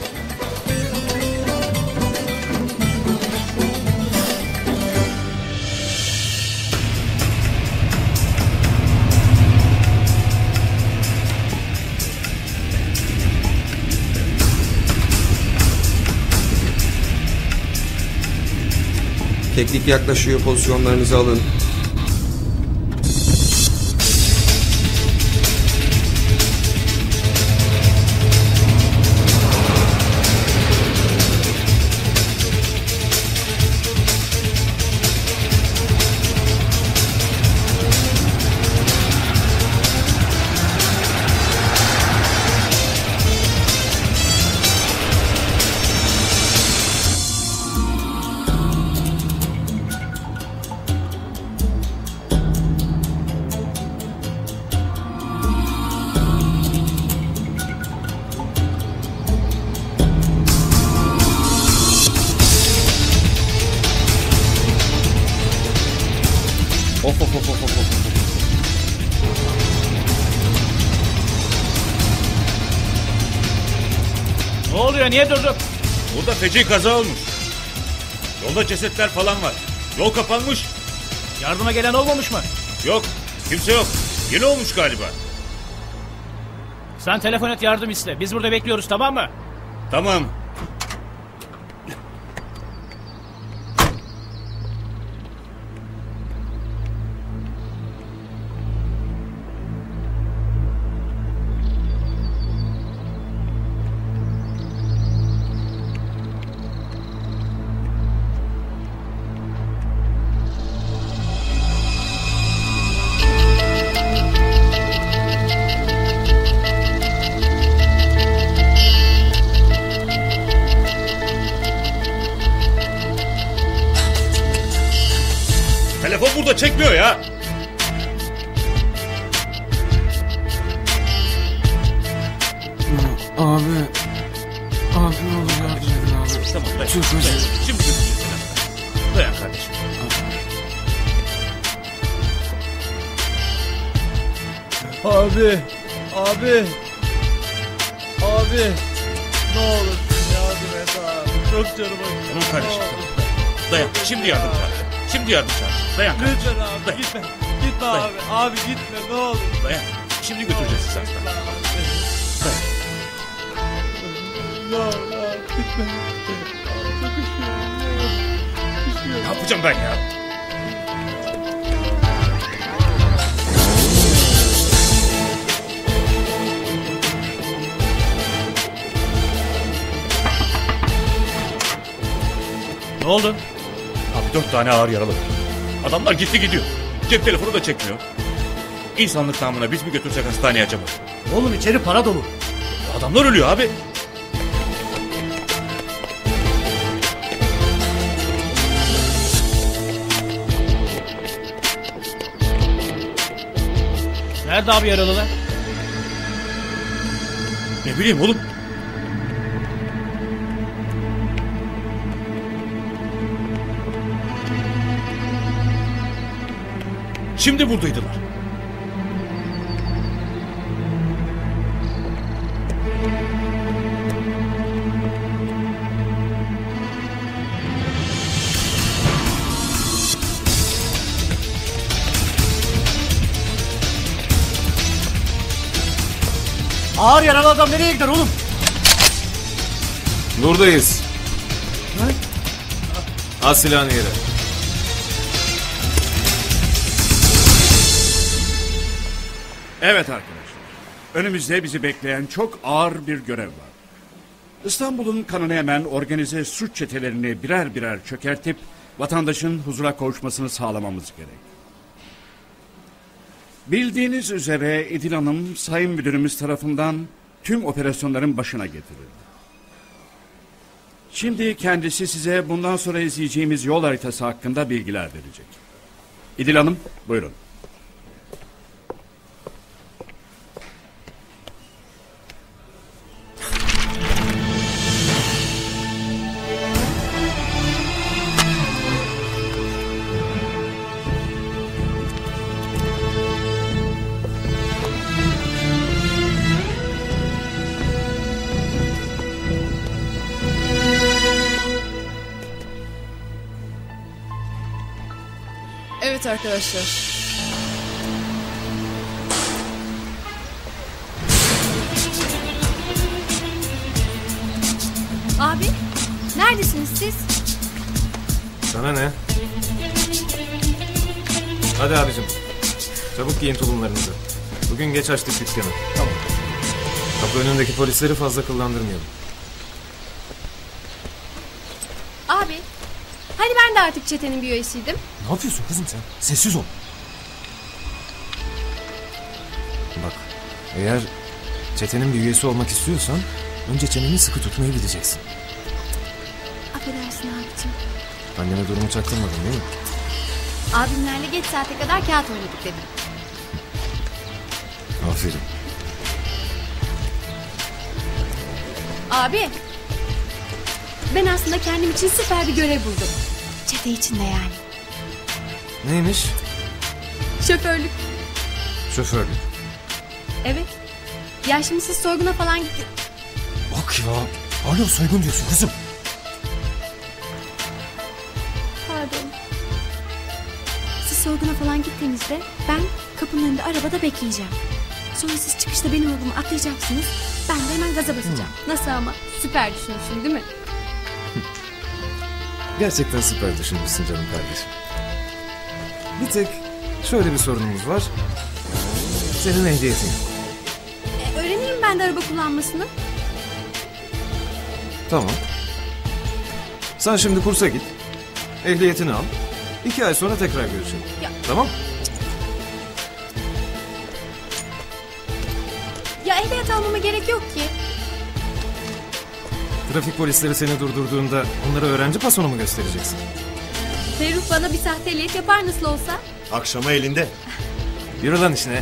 Teknik yaklaşıyor, pozisyonlarınızı alın. Of of of of of. Ne oluyor? Niye durduk? Burada feci kaza olmuş. Yolda cesetler falan var. Yol kapanmış. Yardıma gelen olmamış mı? Yok. Kimse yok. Yeni olmuş galiba. Sen telefon et, yardım iste. Biz burada bekliyoruz, tamam mı? Tamam. telefon burada çekmiyor ya. Abi. Abi ne olur yardım edin abi. Tamam dayan. Çok acı. Dayan. Şimdi götüreceğiz seni. Dayan kardeşim. Abi, abi, abi, ne olursun yardım et abi. Çok canım acıyor. Tamam kardeşim. Tamam. Dayan. Şimdi yardım çağır. Şimdi yardım çağır. Dayan kardeşim. Lütfen abi Dayan. gitme. Gitme Dayan. abi. Abi gitme ne olur. Dayan. Şimdi götüreceğiz sizi hastaneye. Dayan. Ne olur abi gitme. Çok üşüyorum. Ne yapacağım ben ya? Ne oldu? Abi dört tane ağır yaralı. Adamlar gitti gidiyor. Cep telefonu da çekmiyor. İnsanlık namına biz mi götürsek hastaneye acaba? Oğlum içeri para dolu. Adamlar ölüyor abi. Nerede abi yaralılar? Ne bileyim oğlum. Şimdi buradaydılar. Ağır yaralı adam nereye gider oğlum? Buradayız. At silahını yere. Evet arkadaşlar. Önümüzde bizi bekleyen çok ağır bir görev var. İstanbul'un kanını emen organize suç çetelerini birer birer çökertip vatandaşın huzura kavuşmasını sağlamamız gerek. Bildiğiniz üzere İdil Hanım Sayın Müdürümüz tarafından tüm operasyonların başına getirildi. Şimdi kendisi size bundan sonra izleyeceğimiz yol haritası hakkında bilgiler verecek. İdil Hanım buyurun. Evet arkadaşlar. Abi neredesiniz siz? Sana ne? Hadi abicim. Çabuk giyin tulumlarınızı. Bugün geç açtık dükkanı. Tamam. Kapı önündeki polisleri fazla kıllandırmayalım. Abi hani ben de artık çetenin bir üyesiydim. Ne yapıyorsun kızım sen? Sessiz ol. Bak, eğer çetenin bir üyesi olmak istiyorsan önce çeneni sıkı tutmayı bileceksin. Affedersin abicim. Anneme durumu çaktırmadın değil mi? Abimlerle geç saate kadar kağıt oynadık dedim. Aferin. Abi ben aslında kendim için süper bir görev buldum. Çete içinde yani. Neymiş? Şoförlük. Şoförlük. Evet. Ya şimdi siz soyguna falan gitti. Bak ya. Hala soygun diyorsun kızım. Pardon. Siz soyguna falan gittiğinizde ben kapının önünde arabada bekleyeceğim. Sonra siz çıkışta benim arabamı atlayacaksınız. Ben de hemen gaza basacağım. Hmm. Nasıl ama? Süper düşünmüşsün değil mi? Gerçekten süper düşünmüşsün canım kardeşim. Bir tek şöyle bir sorunumuz var. Senin ehliyetin. E, öğreneyim ben de araba kullanmasını. Tamam. Sen şimdi kursa git. Ehliyetini al. İki ay sonra tekrar görüşelim. Ya. Tamam? Ya ehliyet almama gerek yok ki. Trafik polisleri seni durdurduğunda onlara öğrenci pasonu mu göstereceksin? Ferruh bana bir sahte ehliyet yapar nasıl olsa. Akşama elinde. Yürü lan işine.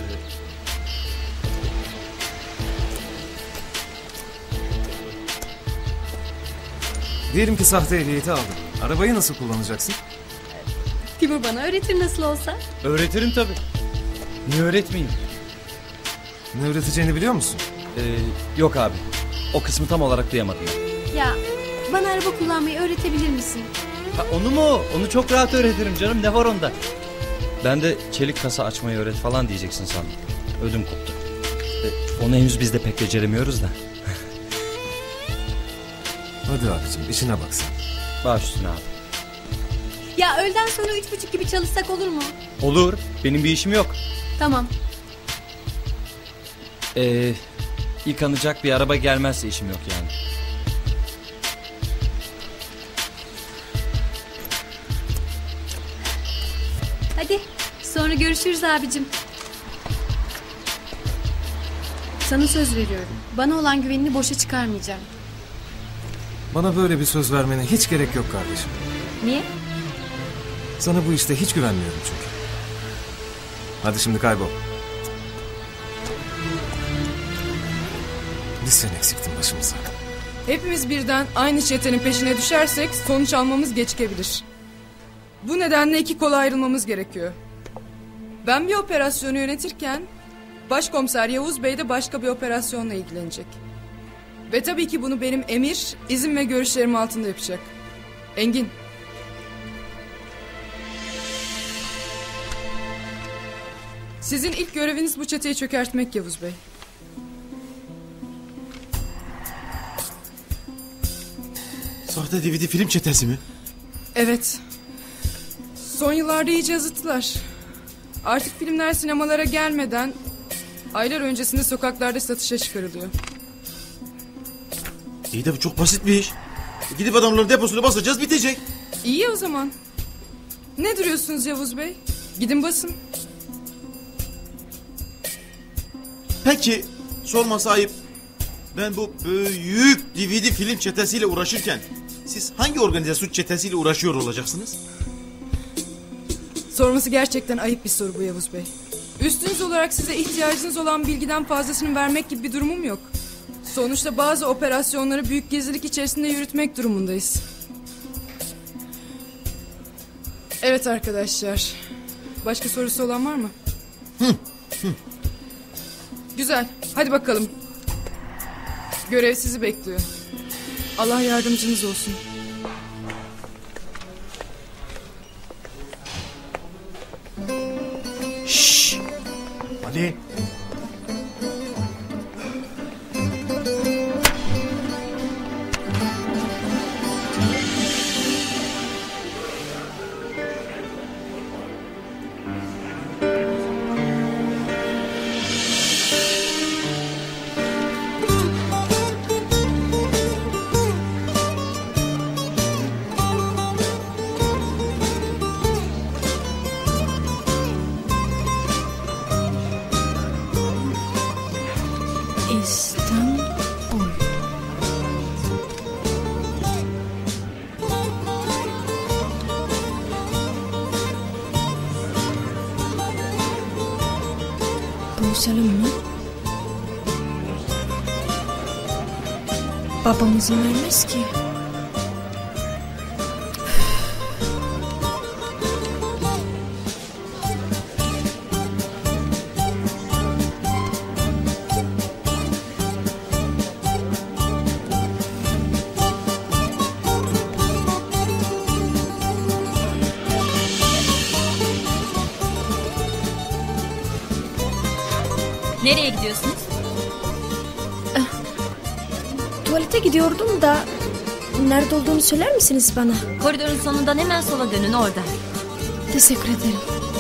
Diyelim ki sahte ehliyeti aldın. Arabayı nasıl kullanacaksın? Timur bana öğretir nasıl olsa. Öğretirim tabii. Niye öğretmeyeyim? Ne öğreteceğini biliyor musun? Ee, yok abi. O kısmı tam olarak duyamadım. Ya bana araba kullanmayı öğretebilir misin? Ha, onu mu? Onu çok rahat öğretirim canım. Ne var onda? Ben de çelik kasa açmayı öğret falan diyeceksin sandım. Ödüm koptu. Ee, onu henüz biz de pek beceremiyoruz da. Hadi abicim işine bak sen. Baş üstüne abi. Ya öğleden sonra üç buçuk gibi çalışsak olur mu? Olur. Benim bir işim yok. Tamam. Ee, yıkanacak bir araba gelmezse işim yok yani. Hadi sonra görüşürüz abicim. Sana söz veriyorum. Bana olan güvenini boşa çıkarmayacağım. Bana böyle bir söz vermene hiç gerek yok kardeşim. Niye? Sana bu işte hiç güvenmiyorum çünkü. Hadi şimdi kaybol. Biz sen eksiktin başımıza. Hepimiz birden aynı çetenin peşine düşersek sonuç almamız gecikebilir. Bu nedenle iki kola ayrılmamız gerekiyor. Ben bir operasyonu yönetirken Başkomiser Yavuz Bey de başka bir operasyonla ilgilenecek. Ve tabii ki bunu benim emir, izin ve görüşlerim altında yapacak. Engin. Sizin ilk göreviniz bu çeteyi çökertmek Yavuz Bey. Sahte D V D film çetesi mi? Evet. Son yıllarda iyice azıttılar. Artık filmler sinemalara gelmeden aylar öncesinde sokaklarda satışa çıkarılıyor. İyi de bu çok basit bir iş. Gidip adamların deposunu basacağız, bitecek. İyi o zaman. Ne duruyorsunuz Yavuz Bey? Gidin basın. Peki sorması ayıp. Ben bu büyük D V D film çetesiyle uğraşırken siz hangi organize suç çetesiyle uğraşıyor olacaksınız? Sorması gerçekten ayıp bir soru bu Yavuz Bey. Üstünüz olarak size ihtiyacınız olan bilgiden fazlasını vermek gibi bir durumum yok. Sonuçta bazı operasyonları büyük gizlilik içerisinde yürütmek durumundayız. Evet arkadaşlar. Başka sorusu olan var mı? Hı, hı. Güzel. Hadi bakalım. Görev sizi bekliyor. Allah yardımcınız olsun. Şşş. Ali. İstanbul. Buluşalım mı? Babam izin vermez ki. Nereye gidiyorsunuz? Tuvalete gidiyordum da nerede olduğunu söyler misiniz bana? Koridorun sonundan hemen sola dönün, orada. Teşekkür ederim.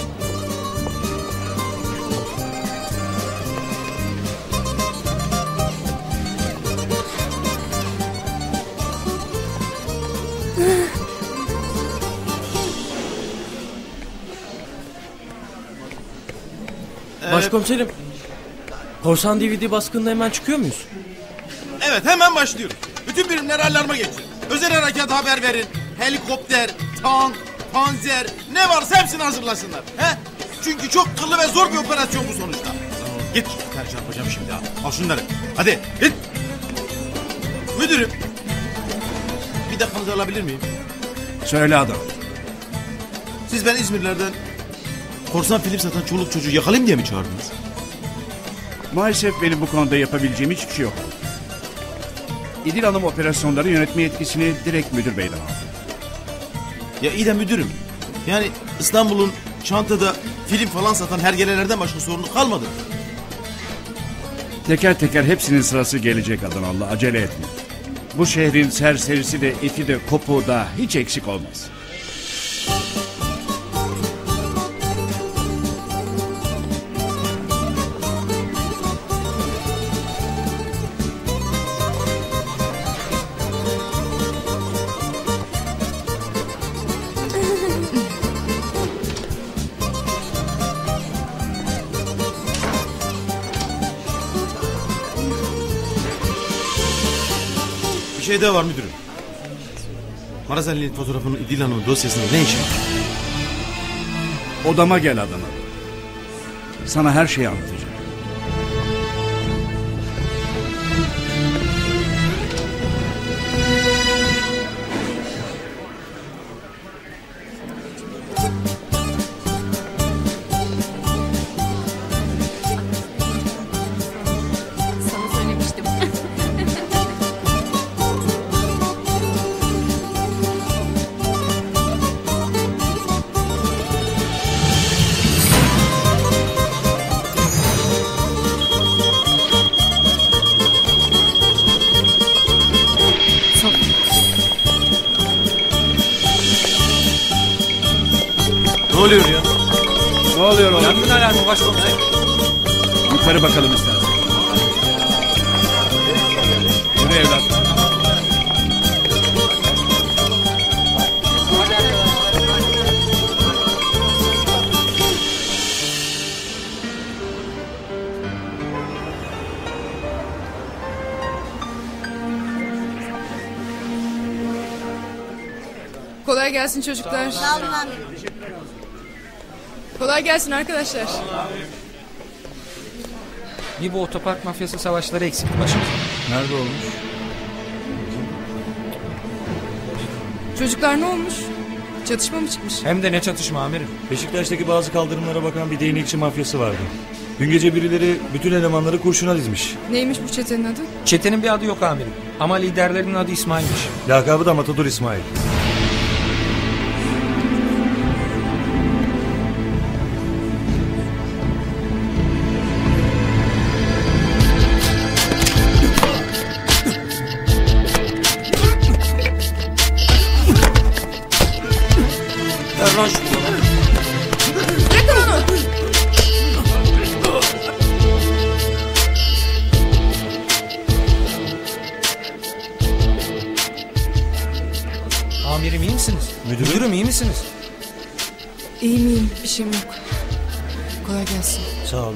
Başkomiserim. Korsan D V D baskınına hemen çıkıyor muyuz? Evet, hemen başlıyoruz. Bütün birimler alarma geçin. Özel harekat haber verin. Helikopter, tank, panzer ne varsa hepsini hazırlasınlar. He? Çünkü çok kıllı ve zor bir operasyon bu sonuçta. Git tercih yapacağım şimdi ha. Al şunları. Hadi git. Müdürüm. Bir dakikanızı alabilir miyim? Söyle adam. Siz ben İzmirlerden korsan film satan çoluk çocuğu yakalayayım diye mi çağırdınız? Maalesef benim bu konuda yapabileceğim hiçbir şey yok. İdil Hanım operasyonları yönetme yetkisini direkt müdür beyden aldı. Ya iyi de müdürüm. Yani İstanbul'un çantada film falan satan hergelelerden başka sorunu kalmadı. Teker teker hepsinin sırası gelecek Adanalı, acele etme. Bu şehrin serserisi de iti de kopuğu da hiç eksik olmaz. Bir şey daha var müdürüm. Marazeli'nin fotoğrafının İdil Hanım'ın dosyasında ne işi var? Odama gel Adanalı. Sana her şeyi anlatacağım. Sana söylemiştim. Ne oluyor ya? Ne oluyor oğlum? Yangın alarmı başkomiser. Yukarı bakalım istersen. Yürü evlat. Kolay gelsin çocuklar. Sağ olun amirim. Kolay gelsin arkadaşlar. Bir bu otopark mafyası savaşları eksikti başımıza. Nerede olmuş? Çocuklar ne olmuş? Çatışma mı çıkmış? Hem de ne çatışma amirim. Beşiktaş'taki bazı kaldırımlara bakan bir değnekçi mafyası vardı. Dün gece birileri bütün elemanları kurşuna dizmiş. Neymiş bu çetenin adı? Çetenin bir adı yok amirim. Ama liderlerinin adı İsmail'miş. Lakabı da Matador İsmail. Ver lan şunu. Bırakın onu. Amirim iyi misiniz? Müdürüm. Müdürüm iyi misiniz? İyi miyim? Bir şeyim yok. Kolay gelsin. Sağ olun.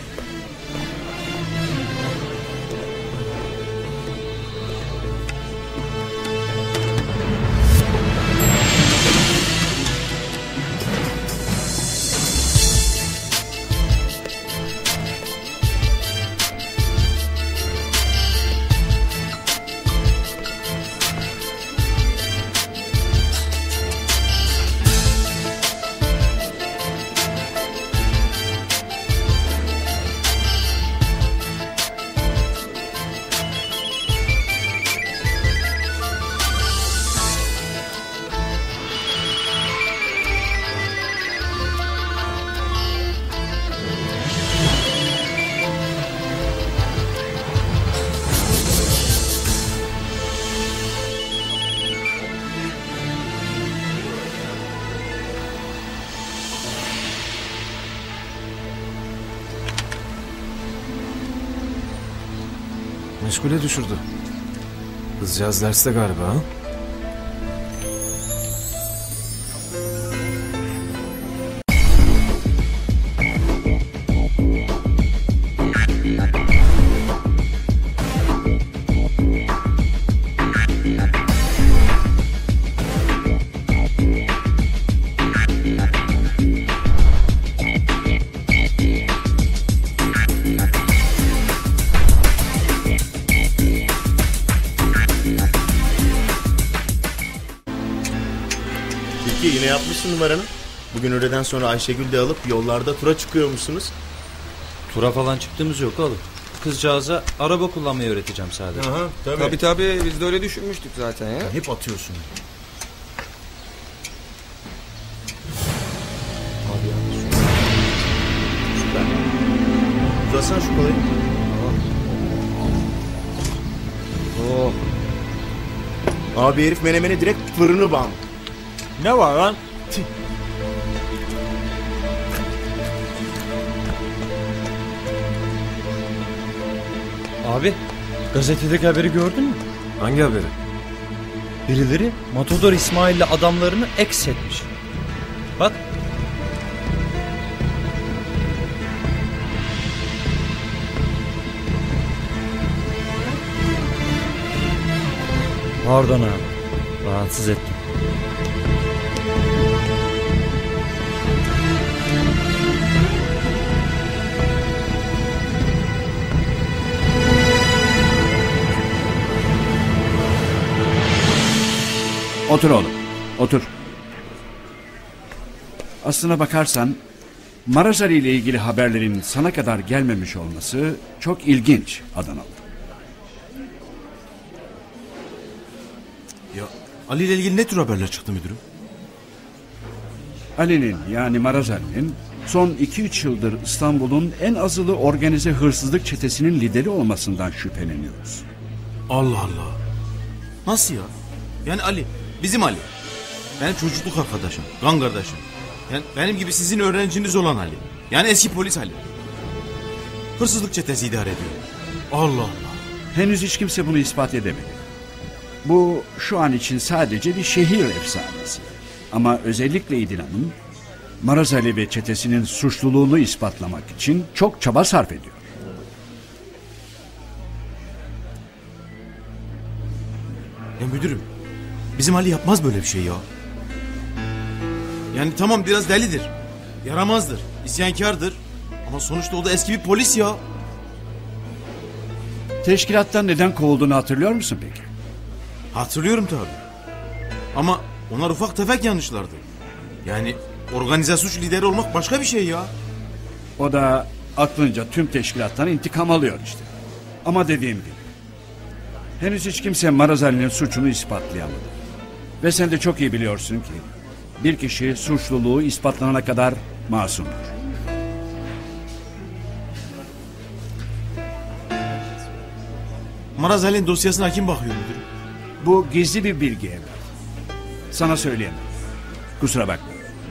Meşgule düşürdü. Kızcağız derste galiba ha? Peki yine yapmışsın numaranı. Bugün öğleden sonra Ayşegül de alıp yollarda tura çıkıyormuşsunuz. Tura falan çıktığımız yok oğlum. Kızcağıza araba kullanmayı öğreteceğim sadece. Aha, tabii. Tabii tabii biz de öyle düşünmüştük zaten ya. Hep atıyorsun. Abi yalnız süper. Uzatsan şu kolayı. Oh. Abi herif menemene direkt fırını bam. Ne var lan? Abi gazetedeki haberi gördün mü? Hangi haberi? Birileri Matador İsmail'le adamlarını eks etmiş. Bak. Pardon abi. Rahatsız ettim. Otur oğlum, otur. Aslına bakarsan Marazali ile ilgili haberlerin sana kadar gelmemiş olması çok ilginç Adanalı. Ya Ali ile ilgili ne tür haberler çıktı müdürüm? Ali'nin yani Marazali'nin son iki üç yıldır İstanbul'un en azılı organize hırsızlık çetesinin lideri olmasından şüpheleniyoruz. Allah Allah. Nasıl ya? Yani Ali, bizim Ali. Benim çocukluk arkadaşım, kan kardeşim. Yani benim gibi sizin öğrenciniz olan Ali. Yani eski polis Ali. Hırsızlık çetesi idare ediyor. Allah Allah. Henüz hiç kimse bunu ispat edemedi. Bu şu an için sadece bir şehir efsanesi. Ama özellikle İdil Hanım, Marazali ve çetesinin suçluluğunu ispatlamak için çok çaba sarf ediyor. Ya müdürüm, bizim Ali yapmaz böyle bir şey ya. Yani tamam biraz delidir, yaramazdır, isyankardır. Ama sonuçta o da eski bir polis ya. Teşkilattan neden kovulduğunu hatırlıyor musun peki? Hatırlıyorum tabii. Ama onlar ufak tefek yanlışlardı. Yani organize suç lideri olmak başka bir şey ya. O da aklınca tüm teşkilattan intikam alıyor işte. Ama dediğim gibi henüz hiç kimse Marazali'nin suçunu ispatlayamadı. Ve sen de çok iyi biliyorsun ki bir kişi suçluluğu ispatlanana kadar masumdur. Marazali'nin dosyasına kim bakıyor müdürüm? Bu gizli bir bilgi evlat. Sana söyleyemem. Kusura bakma.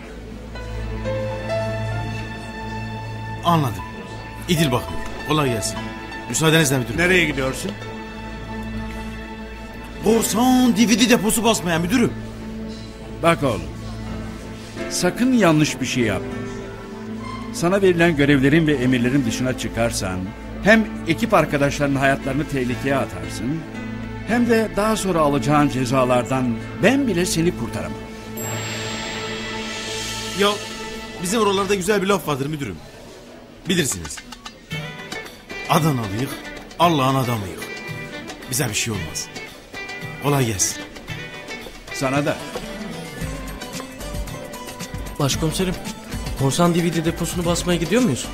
Anladım. İdil bakıyor. Kolay gelsin. Müsaadenizle müdürüm. Nereye gidiyorsun? Korsan D V D deposu basmaya müdürüm. Bak oğlum. Sakın yanlış bir şey yapma. Sana verilen görevlerin ve emirlerin dışına çıkarsan hem ekip arkadaşlarının hayatlarını tehlikeye atarsın hem de daha sonra alacağın cezalardan ben bile seni kurtaramam. Ya bizim oralarda güzel bir laf vardır müdürüm. Bilirsiniz. Adanalıyık, Allah'ın adamıyık. Bize bir şey olmaz. Kolay gelsin. Sana da. Başkomiserim, korsan D V D deposunu basmaya gidiyor muyuz?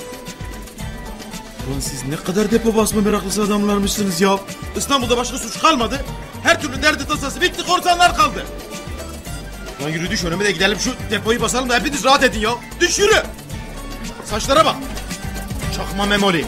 Ulan siz ne kadar depo basma meraklısı adamlarmışsınız ya. İstanbul'da başka suç kalmadı. Her türlü derdi tasası bitti, korsanlar kaldı. Lan yürü düş önüme de gidelim şu depoyu basalım da hepiniz rahat edin ya. Düş yürü. Saçlara bak. Çakma memoli.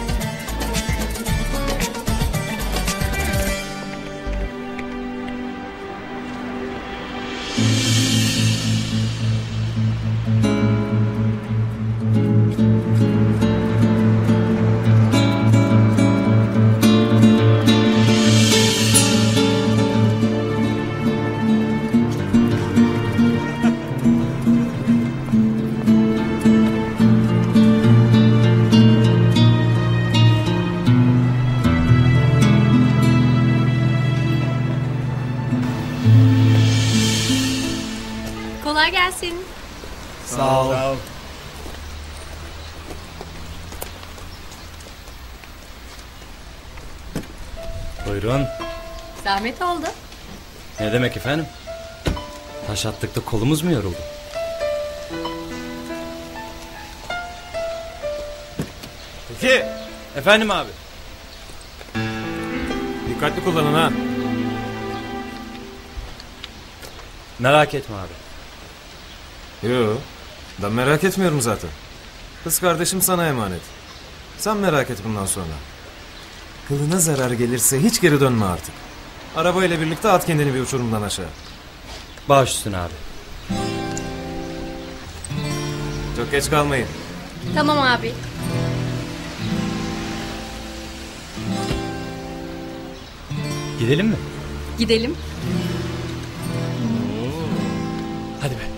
Kolay gelsin. Sağ ol. Sağ ol. Buyurun. Zahmet oldu. Ne demek efendim? Taş attıkta kolumuz mu yoruldu? Peki. Efendim abi. Dikkatli kullanın ha. Merak etme abi. Yo, ben merak etmiyorum zaten. Kız kardeşim sana emanet. Sen merak et bundan sonra. Kılına zarar gelirse hiç geri dönme artık. Arabayla birlikte at kendini bir uçurumdan aşağı. Baş üstüne abi. Çok geç kalmayın. Tamam abi. Gidelim mi? Gidelim. Hadi be.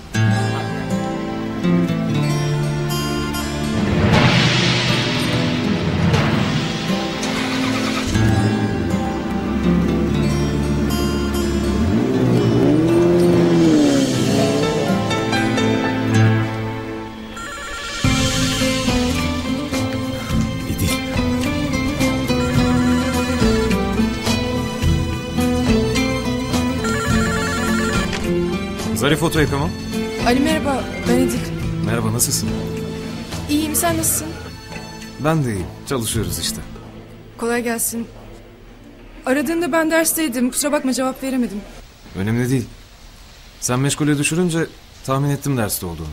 Zarif oto yıkama. Ali merhaba, ben Edil. Merhaba, nasılsın? İyiyim, sen nasılsın? Ben de iyiyim. Çalışıyoruz işte. Kolay gelsin. Aradığında ben dersteydim, kusura bakma cevap veremedim. Önemli değil. Sen meşgule düşürünce tahmin ettim derste olduğunu.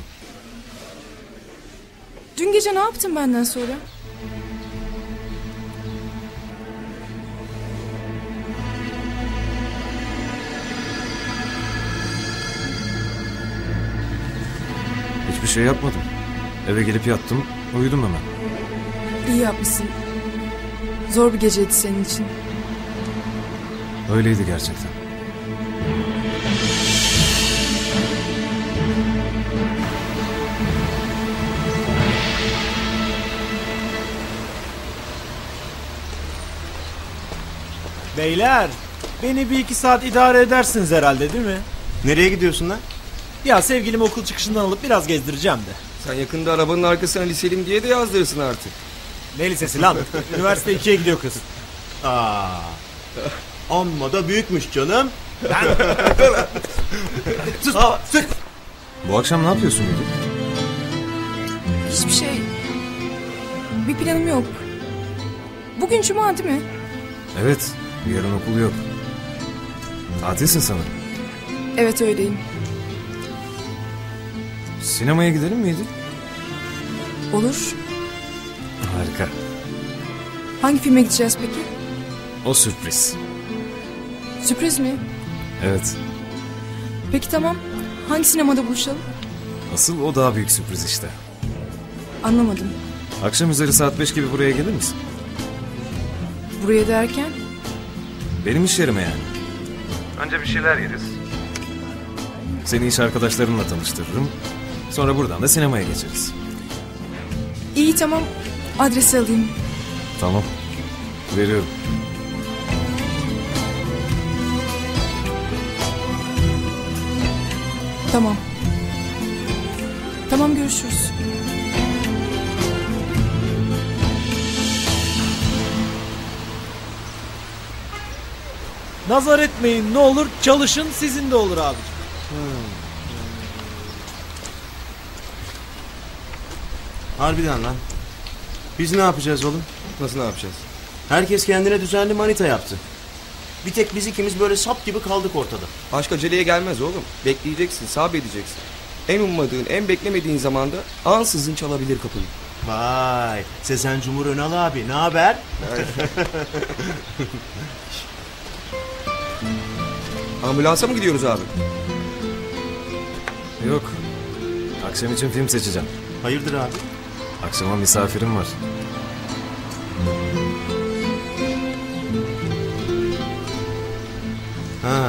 Dün gece ne yaptın benden sonra? Hiçbir şey yapmadım. Eve gelip yattım, uyudum hemen. İyi yapmışsın. Zor bir geceydi senin için. Öyleydi gerçekten. Beyler, beni bir iki saat idare edersiniz herhalde değil mi? Nereye gidiyorsun lan? Ya sevgilimi okul çıkışından alıp biraz gezdireceğim de. Sen yakında arabanın arkasına liselim diye de yazdırırsın artık. Ne lisesi lan? Üniversite ikiye gidiyor kız. Aa, amma da büyükmüş canım. Sus, sık. Bu akşam ne yapıyorsun Edil? Hiçbir şey. Bir planım yok. Bugün cuma değil mi? Evet, yarın okul yok. Tatilsin sanırım. Evet öyleyim. Sinemaya gidelim mi Edil? Olur. Harika. Hangi filme gideceğiz peki? O sürpriz. Sürpriz mi? Evet. Peki tamam. Hangi sinemada buluşalım? Asıl o daha büyük sürpriz işte. Anlamadım. Akşam üzeri saat beş gibi buraya gelir misin? Buraya derken? Benim iş yerime yani. Önce bir şeyler yeriz. Seni iş arkadaşlarımla tanıştırırım. Sonra buradan da sinemaya geçeriz. İyi tamam. Adresi alayım. Tamam. Veriyorum. Tamam. Tamam görüşürüz. Nazar etmeyin ne olur, çalışın sizin de olur abi. Harbiden lan. Biz ne yapacağız oğlum? Nasıl ne yapacağız? Herkes kendine düzenli manita yaptı. Bir tek biz ikimiz böyle sap gibi kaldık ortada. Aşk aceleye gelmez oğlum. Bekleyeceksin, sabredeceksin. En ummadığın, en beklemediğin zamanda ansızın çalabilir kapıyı. Vay, Sezen Cumhur Önal abi, ne haber? Ambulansa mı gidiyoruz abi? Yok. Akşam için film seçeceğim. Hayırdır abi? Akşama misafirim var. Ha.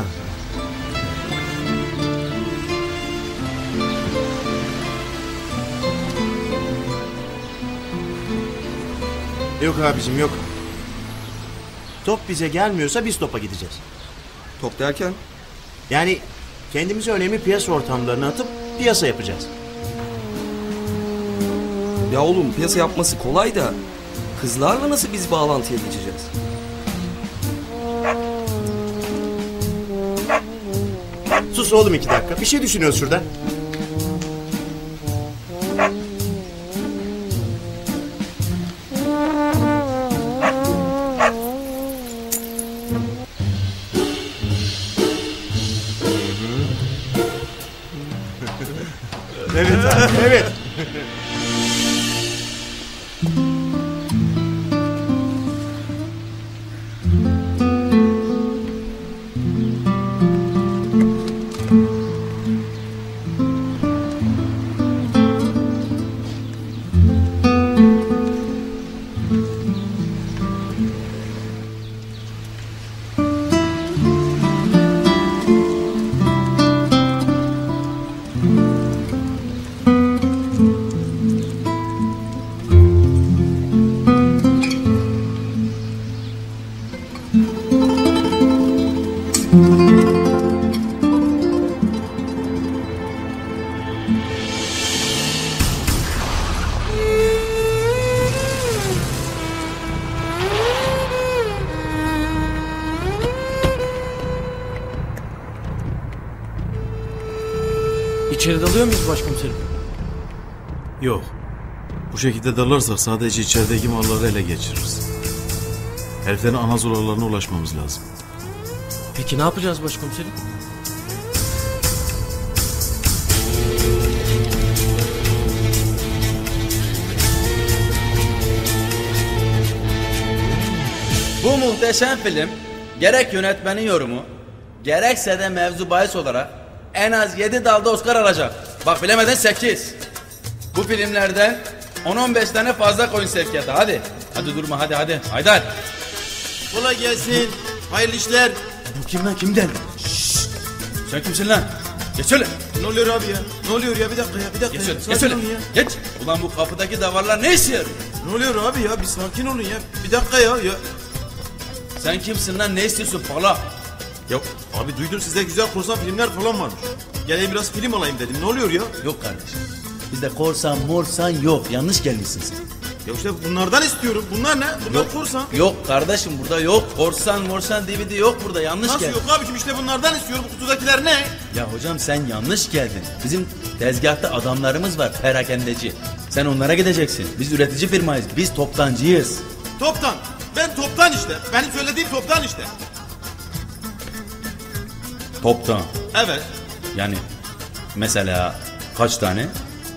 Yok abicim yok. Top bize gelmiyorsa biz topa gideceğiz. Top derken? Yani kendimizi önemli piyasa ortamlarına atıp piyasa yapacağız. Ya oğlum piyasa yapması kolay da kızlarla nasıl biz bağlantıya geçeceğiz? Sus olursa oğlum iki dakika. Bir şey düşünüyoruz şurada. Evet abi, evet. İçeri dalıyor muyuz başkomiserim? Yok. Bu şekilde dalarsak sadece içerideki malları ele geçiririz. Heriflerin anazolalarına ulaşmamız lazım. Peki ne yapacağız başkomiserim? Bu muhteşem film gerek yönetmenin yorumu gerekse de mevzu bahis olarak en az yedi dalda Oscar alacak. Bak bilemedin sekiz. Bu filmlerden on on beş tane fazla koyun sevkiyatı. Hadi. Hadi durma hadi hadi. Haydar. Kolay gelsin. Hayırlı işler. Bu kim lan kim geldi? Şşş. Sen kimsin lan? Geç şöyle. Ne oluyor abi ya? Ne oluyor ya? Bir dakika ya. Bir dakika. Geç ya. şöyle. Sakin Geç şöyle. olun ya. Geç. Ulan bu kapıdaki davarlar ne işe yarıyor? Ne oluyor abi ya? Bir sakin olun ya. Bir dakika ya. ya. Sen kimsin lan? Ne istiyorsun pala? Ya abi duydum sizde güzel korsan filmler falan varmış. Geleyim biraz film alayım dedim. Ne oluyor ya? Yok kardeşim. Bizde korsan morsan yok. Yanlış gelmişsin sen. Ya işte bunlardan istiyorum. Bunlar ne? Bunlar Yok. korsan. Yok kardeşim burada yok. Korsan morsan D V D yok burada. Yanlış Nasıl geldin. yok abicim işte bunlardan istiyorum. Bu kutudakiler ne? Ya hocam sen yanlış geldin. Bizim tezgahta adamlarımız var perakendeci. Sen onlara gideceksin. Biz üretici firmayız. Biz toptancıyız. Toptan. Ben toptan işte. Benim söylediğim toptan işte. Toptan. Evet. Yani mesela kaç tane?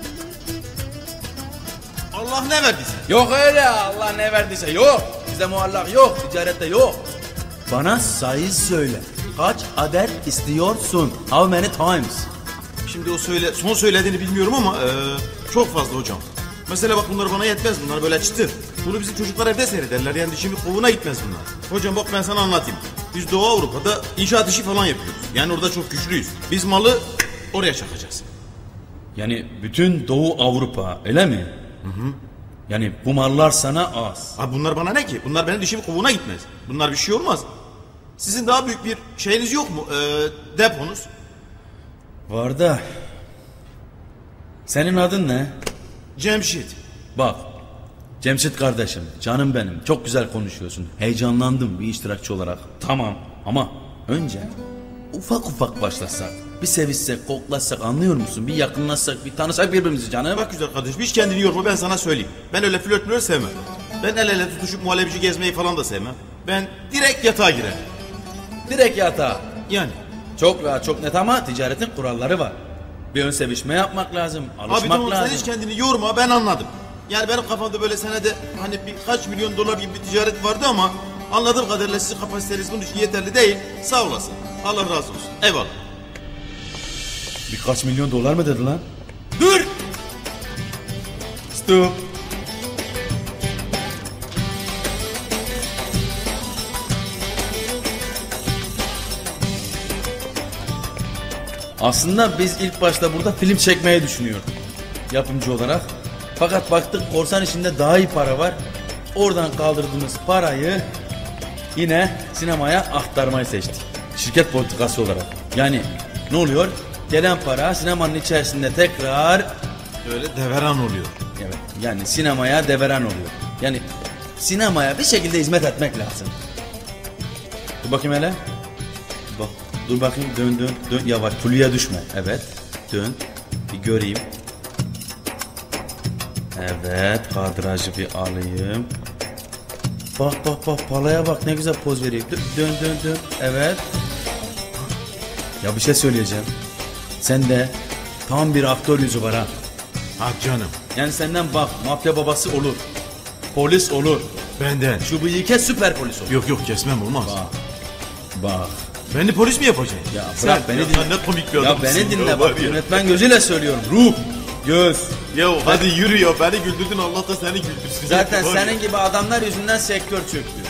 Allah ne verdiyse. Yok öyle Allah ne verdiyse yok. Bizde muallak yok. Ticarette yok. Bana sayı söyle. Kaç adet istiyorsun? How many times? Şimdi o söyle, son söylediğini bilmiyorum ama e, çok fazla hocam. Mesela bak bunlar bana yetmez. Bunlar böyle çıtır. Bunu bizim çocuklar evde seyrederler. Yani şimdi kovuna gitmez bunlar. Hocam bak ben sana anlatayım. Biz Doğu Avrupa'da inşaat işi falan yapıyoruz. Yani orada çok güçlüyüz. Biz malı oraya çakacağız. Yani bütün Doğu Avrupa öyle mi? Hı hı. Yani bu mallar sana az. Abi bunlar bana ne ki? Bunlar benim dişimin kovuğuna gitmez. Bunlar bir şey olmaz. Sizin daha büyük bir şeyiniz yok mu? Ee, deponuz. Var da. Senin adın ne? Cemşit. Bak. Cemşit kardeşim, canım benim. Çok güzel konuşuyorsun. Heyecanlandım bir iştirakçı olarak. Tamam ama önce ufak ufak başlasak. Bir sevişsek, koklaşsak anlıyor musun? Bir yakınlaşsak, bir tanışsak birbirimizi canım. Bak güzel kardeşim hiç kendini yorma ben sana söyleyeyim. Ben öyle flört flört sevmem. Ben el ele tutuşup muhallebici gezmeyi falan da sevmem. Ben direkt yatağa girerim. Direkt yatağa. Yani. Çok rahat çok net ama ticaretin kuralları var. Bir ön sevişme yapmak lazım. Alışmak Abi tamam lazım. sen hiç kendini yorma ben anladım. Yani benim kafamda böyle senede hani birkaç milyon dolar gibi bir ticaret vardı ama anladığım kadarıyla sizin kapasiteniz bunun için yeterli değil. Sağ olasın. Allah razı olsun. Eyvallah. Birkaç milyon dolar mı dedi lan? Dur! Stop. Aslında biz ilk başta burada film çekmeyi düşünüyorduk. Yapımcı olarak. Fakat baktık korsan işinde daha iyi para var. Oradan kaldırdığımız parayı yine sinemaya aktarmayı seçtik. Şirket politikası olarak. Yani ne oluyor? Gelen para sinemanın içerisinde tekrar öyle deveran oluyor. Evet. Yani sinemaya deveran oluyor. Yani sinemaya bir şekilde hizmet etmek lazım. Dur bakayım hele. Bak Dur bakayım dön dön dön yavaş Fulya düşme. Evet dön bir göreyim. Evet kadrajı bir alayım. Bak bak bak palaya bak ne güzel poz veriyor. Dön dön dön dön. Evet. Ya bir şey söyleyeceğim. Sen de tam bir aktör yüzü var ha. Ha canım. Yani senden bak mafya babası olur. Polis olur. Benden. Şu bıyıke süper polis olur. Yok yok kesmem olmaz. Bak. Bak. Beni polis mi yapacaksın? Ya bırak sen, beni ya, dinle. Ne komik bir Ya adamsın. beni dinle ya, bak yönetmen gözüyle söylüyorum. Ruh. Göz. Ya hadi yürü ya beni güldürdün Allah da seni güldürsün. Zaten ya, senin gibi adamlar yüzünden sektör çöktü.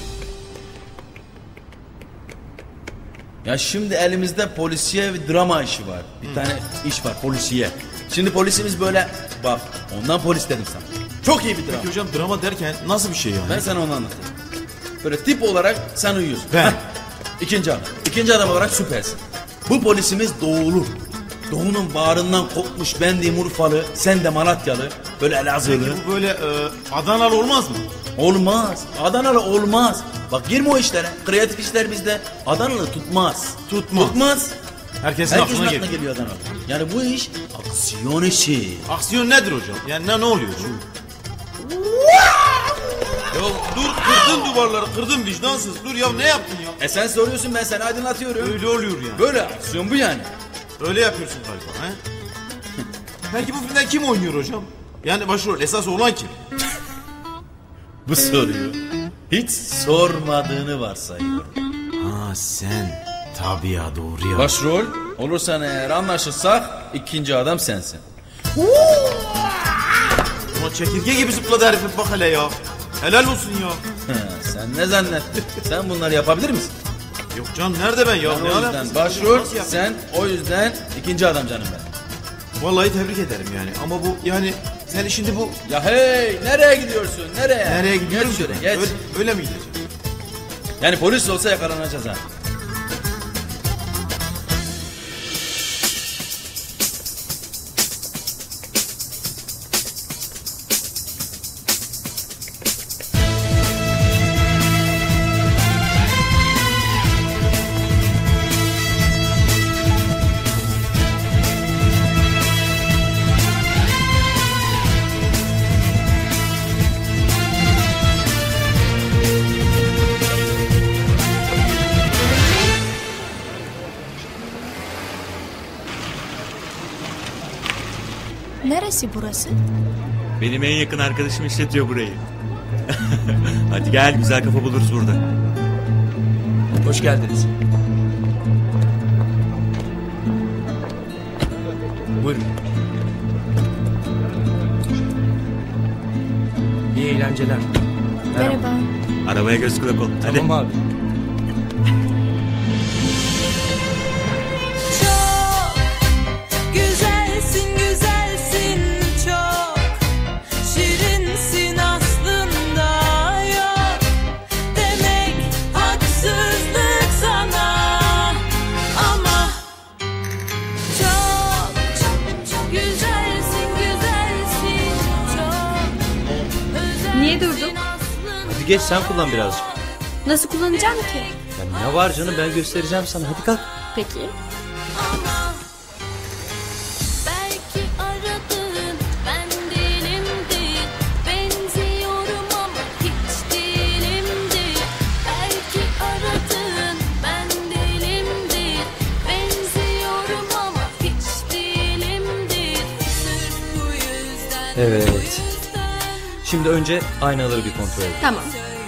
Ya şimdi elimizde polisiye ve drama işi var. Bir hmm. tane iş var polisiye. Şimdi polisimiz böyle bak ondan polis dedim sana. Çok iyi bir drama. Peki hocam drama derken nasıl bir şey yani? Ben sana onu anlatayım. Böyle tip olarak sen uyuyorsun. Ben. Heh. İkinci adam. İkinci adam olarak süpersin. Bu polisimiz doğulu. Doğunun bağrından kopmuş bendiğim Urfalı, sen de Malatyalı, böyle Elazığlı. Peki bu böyle e, Adanalı olmaz mı? Olmaz. Adanalı olmaz. Bak girme o işlere. Kreatif işler bizde. Adanalı tutmaz. Tutmaz. Tutmaz. Herkesin, Herkesin aklına, aklına geliyor Adanalı. Yani bu iş aksiyon işi. Aksiyon nedir hocam? Yani ne, ne oluyor hocam? Ya dur kırdın duvarları kırdın vicdansız. Dur ya ne yaptın ya? E sen soruyorsun ben seni aydınlatıyorum. Öyle oluyor yani. Böyle aksiyon bu yani. Öyle yapıyorsun galiba he? Peki bu filmde kim oynuyor hocam? Yani başrol esas olan kim? Bu soruyu hiç sormadığını varsayıyorum. Ha sen. Tabii ya doğru ya. Başrol olursan eğer anlaşırsak ikinci adam sensin. Ama çekirge gibi zıpladı herif bak hele ya. Helal olsun ya. Sen ne zannettin? Sen bunları yapabilir misin? Yok canım nerede ben ya? Ben ne o yüzden başrol sen o yüzden ikinci adam canım ben. Vallahi tebrik ederim yani ama bu yani sen şimdi bu... Ya hey nereye gidiyorsun nereye? Nereye gidiyorum? Geç şöyle geç. Öyle, öyle mi gideceğim? Yani polis olsa yakalanacağız ha. Neresi burası? Benim en yakın arkadaşım işletiyor burayı. Hadi gel güzel kafa buluruz burada. Hoş geldiniz. Buyurun. İyi eğlenceler. Merhaba. Arabaya göz kulak ol. Hadi. Tamam abi. Niye durdun? Hadi geç sen kullan birazcık. Nasıl kullanacağım ki? Ya ne var canım ben göstereceğim sana hadi kalk. Peki. Evet. Şimdi önce aynaları bir kontrol edelim. Tamam.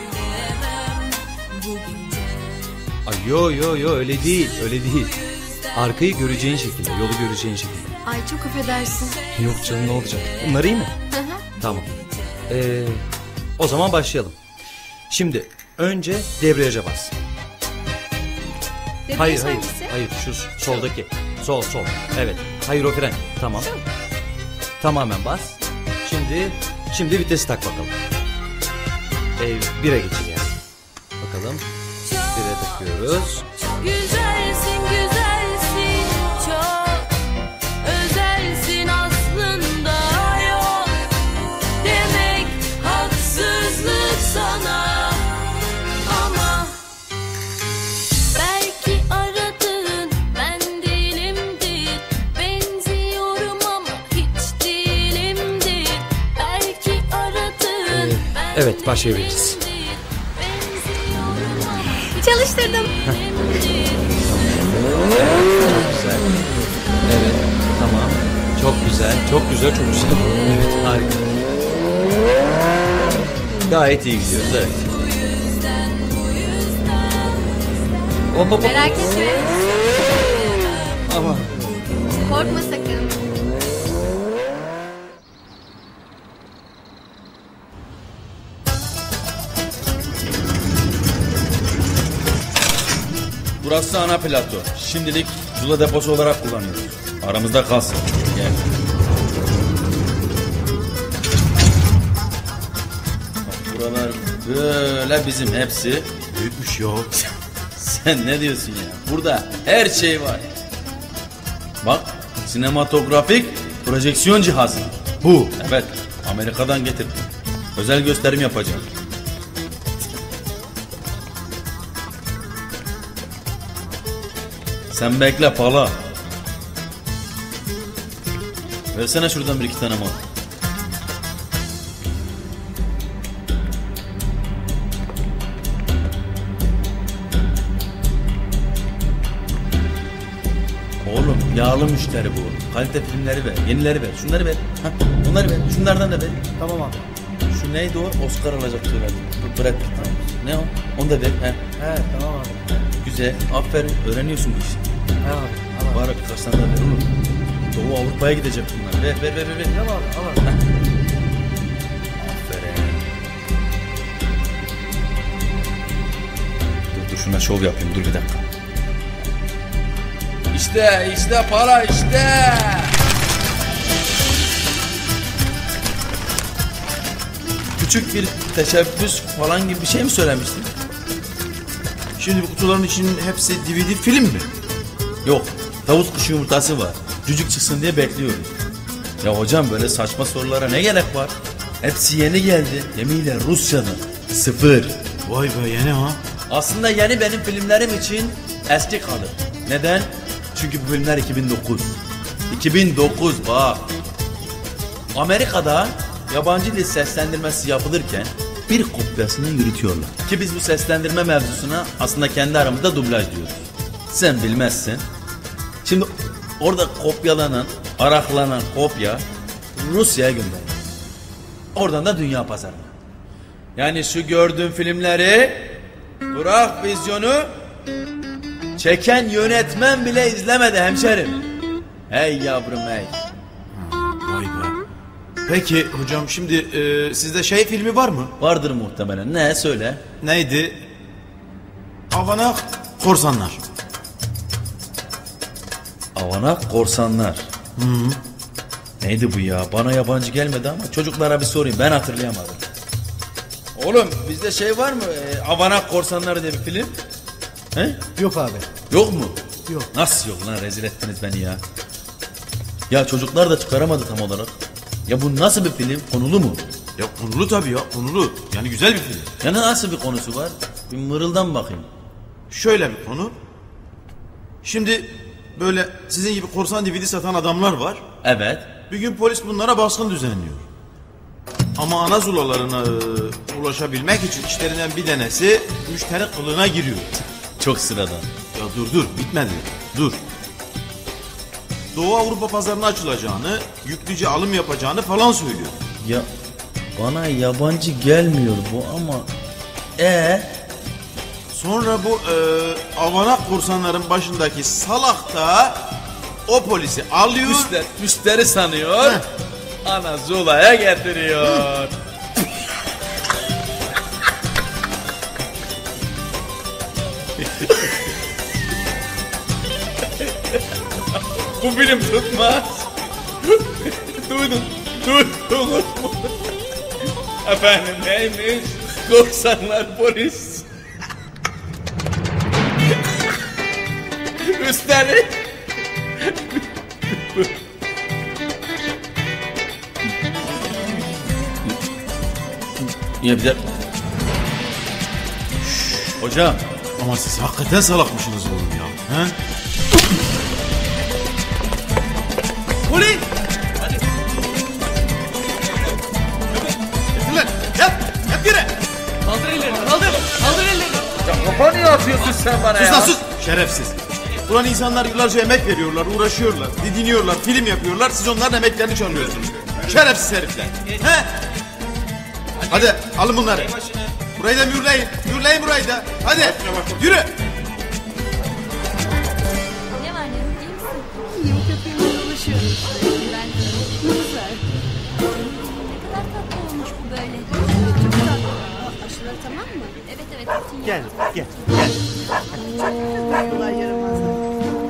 Ay yo yo yo öyle değil öyle değil. Arkayı göreceğin şekilde yolu göreceğin şekilde. Ay çok affedersin. Yok canım ne olacak? Bunlar iyi mi? Hı hı. Tamam. Ee, o zaman başlayalım. Şimdi önce debriyaja bas. Debriyaj Hayır hayır. hangisi? Hayır şu soldaki. Sol sol. Evet. Hayır o fren. Tamam. Tamamen bas. Şimdi şimdi vitesi tak bakalım. Ee, bire geçir yani. Bakalım. Bire takıyoruz. Güzelsin güzelsin çok özelsin aslında yok demek haksızlık sana ama belki aradığın Evet, başlayabiliriz. Çalıştırdım. Çok güzel. Evet, tamam. Çok güzel, çok güzel, çok güzel. Evet, harika. Gayet iyi gidiyoruz, evet. Hop, hop, hop. Merak etme. Aman. Korkma sakın. Burası ana plato. Şimdilik Zula deposu olarak kullanıyoruz. Aramızda kalsın. Gel. Bak, buralar böyle bizim hepsi. Büyükmüş ya. Sen ne diyorsun ya? Burada her şey var. Bak, sinematografik projeksiyon cihazı. Bu. Evet, Amerika'dan getirdim. Özel gösterim yapacağım. Sen bekle pala. Versene şuradan bir iki tane mal. Oğlum yağlı müşteri bu. Kalite filmleri ver, yenileri ver, şunları ver. Ha, onları ver, şunlardan da ver. Tamam abi. Şu neydi o? Oscar alacak diyorlar. Brad Pitt. Ne o? Onu da ver. He, He tamam abi. güzel. Aferin. Öğreniyorsun bu işi. He abi. Var birkaç tane daha ver oğlum. Doğu Avrupa'ya gidecek bunlar. Ver ver ver ver. Tamam abi. Al abi. Aferin. Dur dur şuna şov yapayım. Dur bir dakika. İşte işte para işte. Küçük bir teşebbüs falan gibi bir şey mi söylemiştin? Şimdi bu kutuların içinin hepsi D V D film mi? Yok. Tavus kuşu yumurtası var. Cücük çıksın diye bekliyoruz. Ya hocam böyle saçma sorulara ne gerek var? Hepsi yeni geldi. Gemiyle Rusya'dan. Sıfır. Vay be yeni ha. Aslında yeni benim filmlerim için eski kalır. Neden? Çünkü bu filmler iki bin dokuz. iki bin dokuz bak. Amerika'da yabancı dil seslendirmesi yapılırken bir kopyasını yürütüyorlar. Ki biz bu seslendirme mevzusuna aslında kendi aramızda dublaj diyoruz. Sen bilmezsin. Şimdi orada kopyalanan, araklanan kopya Rusya'ya gönderilir. Oradan da dünya pazarına. Yani şu gördüğün filmleri bırak vizyonu, çeken yönetmen bile izlemedi hemşerim. Hey yavrum hey. Vay be. Peki hocam şimdi e, sizde şey filmi var mı? Vardır muhtemelen. Ne söyle? Neydi? Avanak Korsanlar. Avanak Korsanlar. Hı -hı. Neydi bu ya? Bana yabancı gelmedi ama çocuklara bir sorayım. Ben hatırlayamadım. Oğlum bizde şey var mı? Ee, Avanak Korsanlar diye bir film. He? Yok abi. Yok mu? Yok. Nasıl yok lan? Rezil ettiniz beni ya. Ya çocuklar da çıkaramadı tam olarak. Ya bu nasıl bir film? Konulu mu? Ya konulu tabii ya. Konulu. Yani güzel bir film. Ya nasıl bir konusu var? Bir mırıldan bakayım. Şöyle bir konu. Şimdi böyle sizin gibi korsan D V D satan adamlar var. Evet. Bir gün polis bunlara baskın düzenliyor. Ama ana zulalarına e, ulaşabilmek için işlerinden bir tanesi müşteri kılığına giriyor. Çok sıradan. Ya dur dur bitmedi. Dur. Doğu Avrupa pazarına açılacağını, yüklüce alım yapacağını falan söylüyor. Ya bana yabancı gelmiyor bu ama e sonra bu e, avanak korsanların başındaki salak da o polisi alıyor. Müşteri, müşteri sanıyor. Heh. Ana Zula'ya getiriyor. Bu film tutmaz. Duydun, duydunuz mu? Efendim neymiş? Korsanlar polis. Üstelik ya bir de hocam ama siz hakikaten salakmışsınız oğlum ya. He? Polis! Hadi. Lan yap! Yap yürü! sen bana Sus ya? lan sus. Şerefsiz. Ulan insanlar yıllarca emek veriyorlar, uğraşıyorlar, didiniyorlar, film yapıyorlar. Siz onların emeklerini çalıyorsunuz. Şerefsiz herifler. He? Hadi alın bunları. Burayı da mühürleyin. Mühürleyin burayı da. Hadi yürü. Ne var ne yok iyi misin? İyiyim köpeğimle dolaşıyorum işte. Ben de. Ne güzel. Ne kadar tatlı olmuş bu böyle. Çok tatlı. Aa, aşıları tamam mı? Evet evet. bütün Gel yaptım. gel gel. Kolay yaramazlar.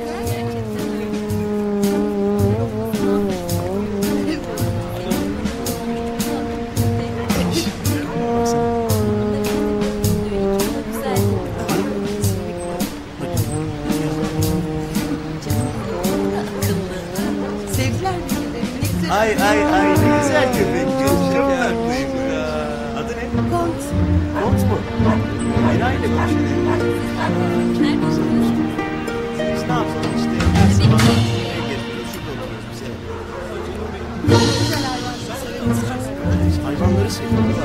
Sevdiler birbirlerini. Ne güzel. Ay ay ay ne güzel köpek. Çok tatlıyım ya. Adı ne? Kont. Kont mu? Ela ile konuşuyor. Nerede oturuyorsun? Biz ne yapalım işte. Her sabah eve geliyoruz. Şurada oturuyoruz biz hep. Güzel hayvanları severiz. Hayvanları seviyoruz.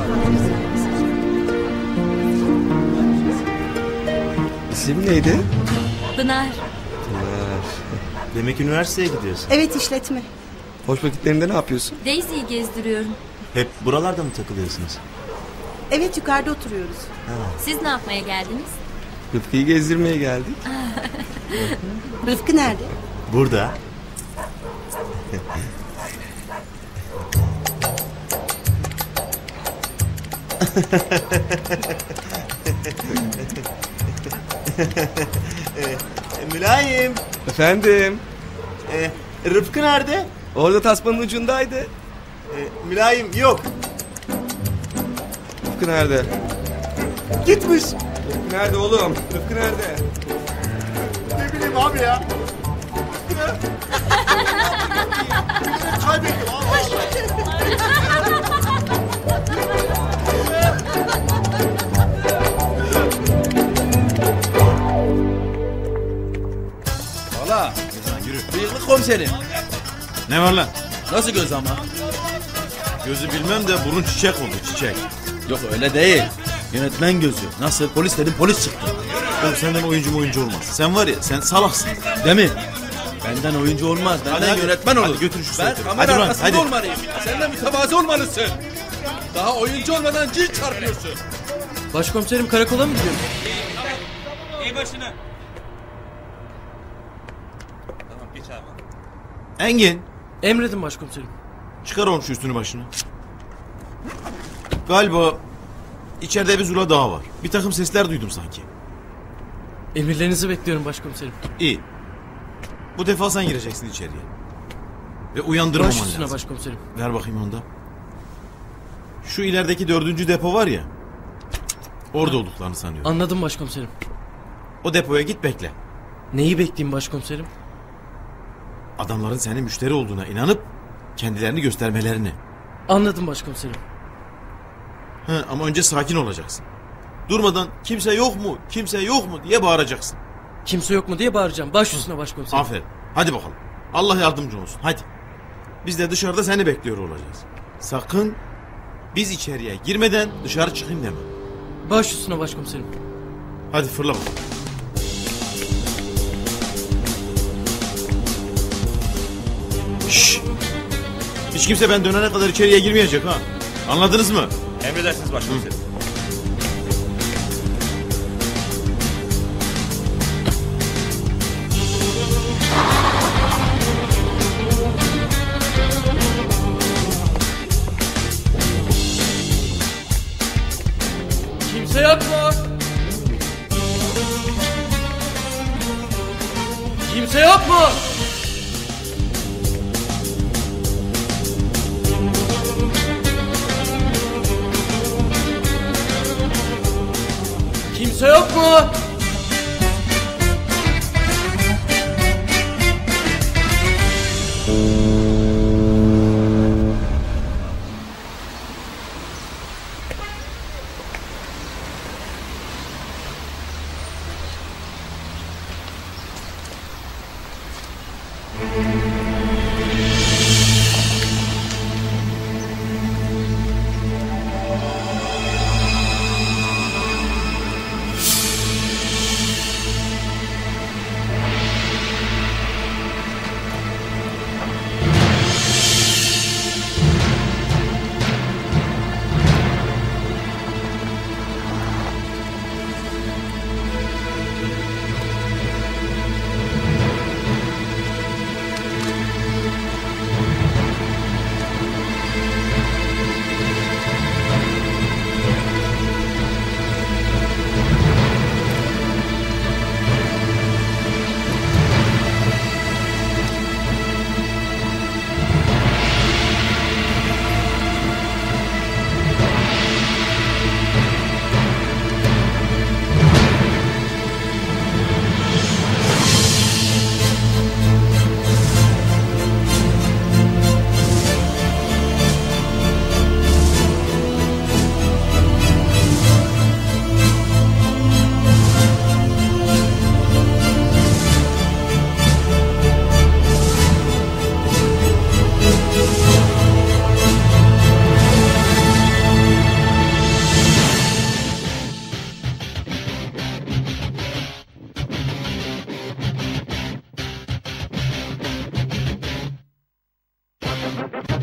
İsim neydi? Pınar. Demek üniversiteye gidiyorsun. Evet işletme. Boş vakitlerinde ne yapıyorsun? Daisy'yi gezdiriyorum. Hep buralarda mı takılıyorsunuz? Evet yukarıda oturuyoruz. Siz ne yapmaya geldiniz? Rıfkı'yı gezdirmeye geldik. Rıfkı nerede? Burada. e, Mülayim. Efendim? E, Rıfkı nerede? Orada tasmanın ucundaydı. E, mülayim yok. Rıfkı nerede? Gitmiş. Rıfkı nerede oğlum? Rıfkı nerede? Ne bileyim abi ya. Kaybettim abi. Valla. Yürü. Bıyıklı komiserim. Ne var lan? Nasıl göz ama? Gözü bilmem de burun çiçek oldu çiçek. Yok öyle değil. Yönetmen gözü. Nasıl? Polis dedim polis çıktı. Oğlum senden oyuncu mu oyuncu olmaz. Sen var ya sen salaksın. Değil mi? Benden oyuncu olmaz. Benden Hadi, hadi. yönetmen olur. Hadi götür şu Ben sekreter. kamera Hadi ulan, arkasında hadi. olmalıyım. Sen de mütevazı olmalısın. Daha oyuncu olmadan cin çarpıyorsun. Başkomiserim karakola mı gidiyorsun? İyi başına. Tamam geç abi. Engin. Emredin başkomiserim. Çıkar oğlum şu üstünü başını. Galiba içeride bir zula daha var. Bir takım sesler duydum sanki. Emirlerinizi bekliyorum başkomiserim. İyi. Bu defa sen gireceksin içeriye. Ve uyandırmaman Baş lazım. üstüne başkomiserim. Ver bakayım onu da. Şu ilerideki dördüncü depo var ya. Orada olduklarını sanıyorum. Anladım başkomiserim. O depoya git bekle. Neyi bekleyeyim başkomiserim? Adamların senin müşteri olduğuna inanıp kendilerini göstermelerini. Anladım başkomiserim. He, ama önce sakin olacaksın. Durmadan kimse yok mu, kimse yok mu diye bağıracaksın. Kimse yok mu diye bağıracağım. Baş üstüne başkomiserim. Aferin. Hadi bakalım. Allah yardımcın olsun. Hadi. Biz de dışarıda seni bekliyor olacağız. Sakın biz içeriye girmeden dışarı çıkayım deme. Baş üstüne başkomiserim. Hadi fırla bakalım. Şşş. Hiç kimse ben dönene kadar içeriye girmeyecek ha. Anladınız mı? Emredersiniz başkomiserim. Kimse yok mu? Kimse yok mu? Kimse yok mu? var.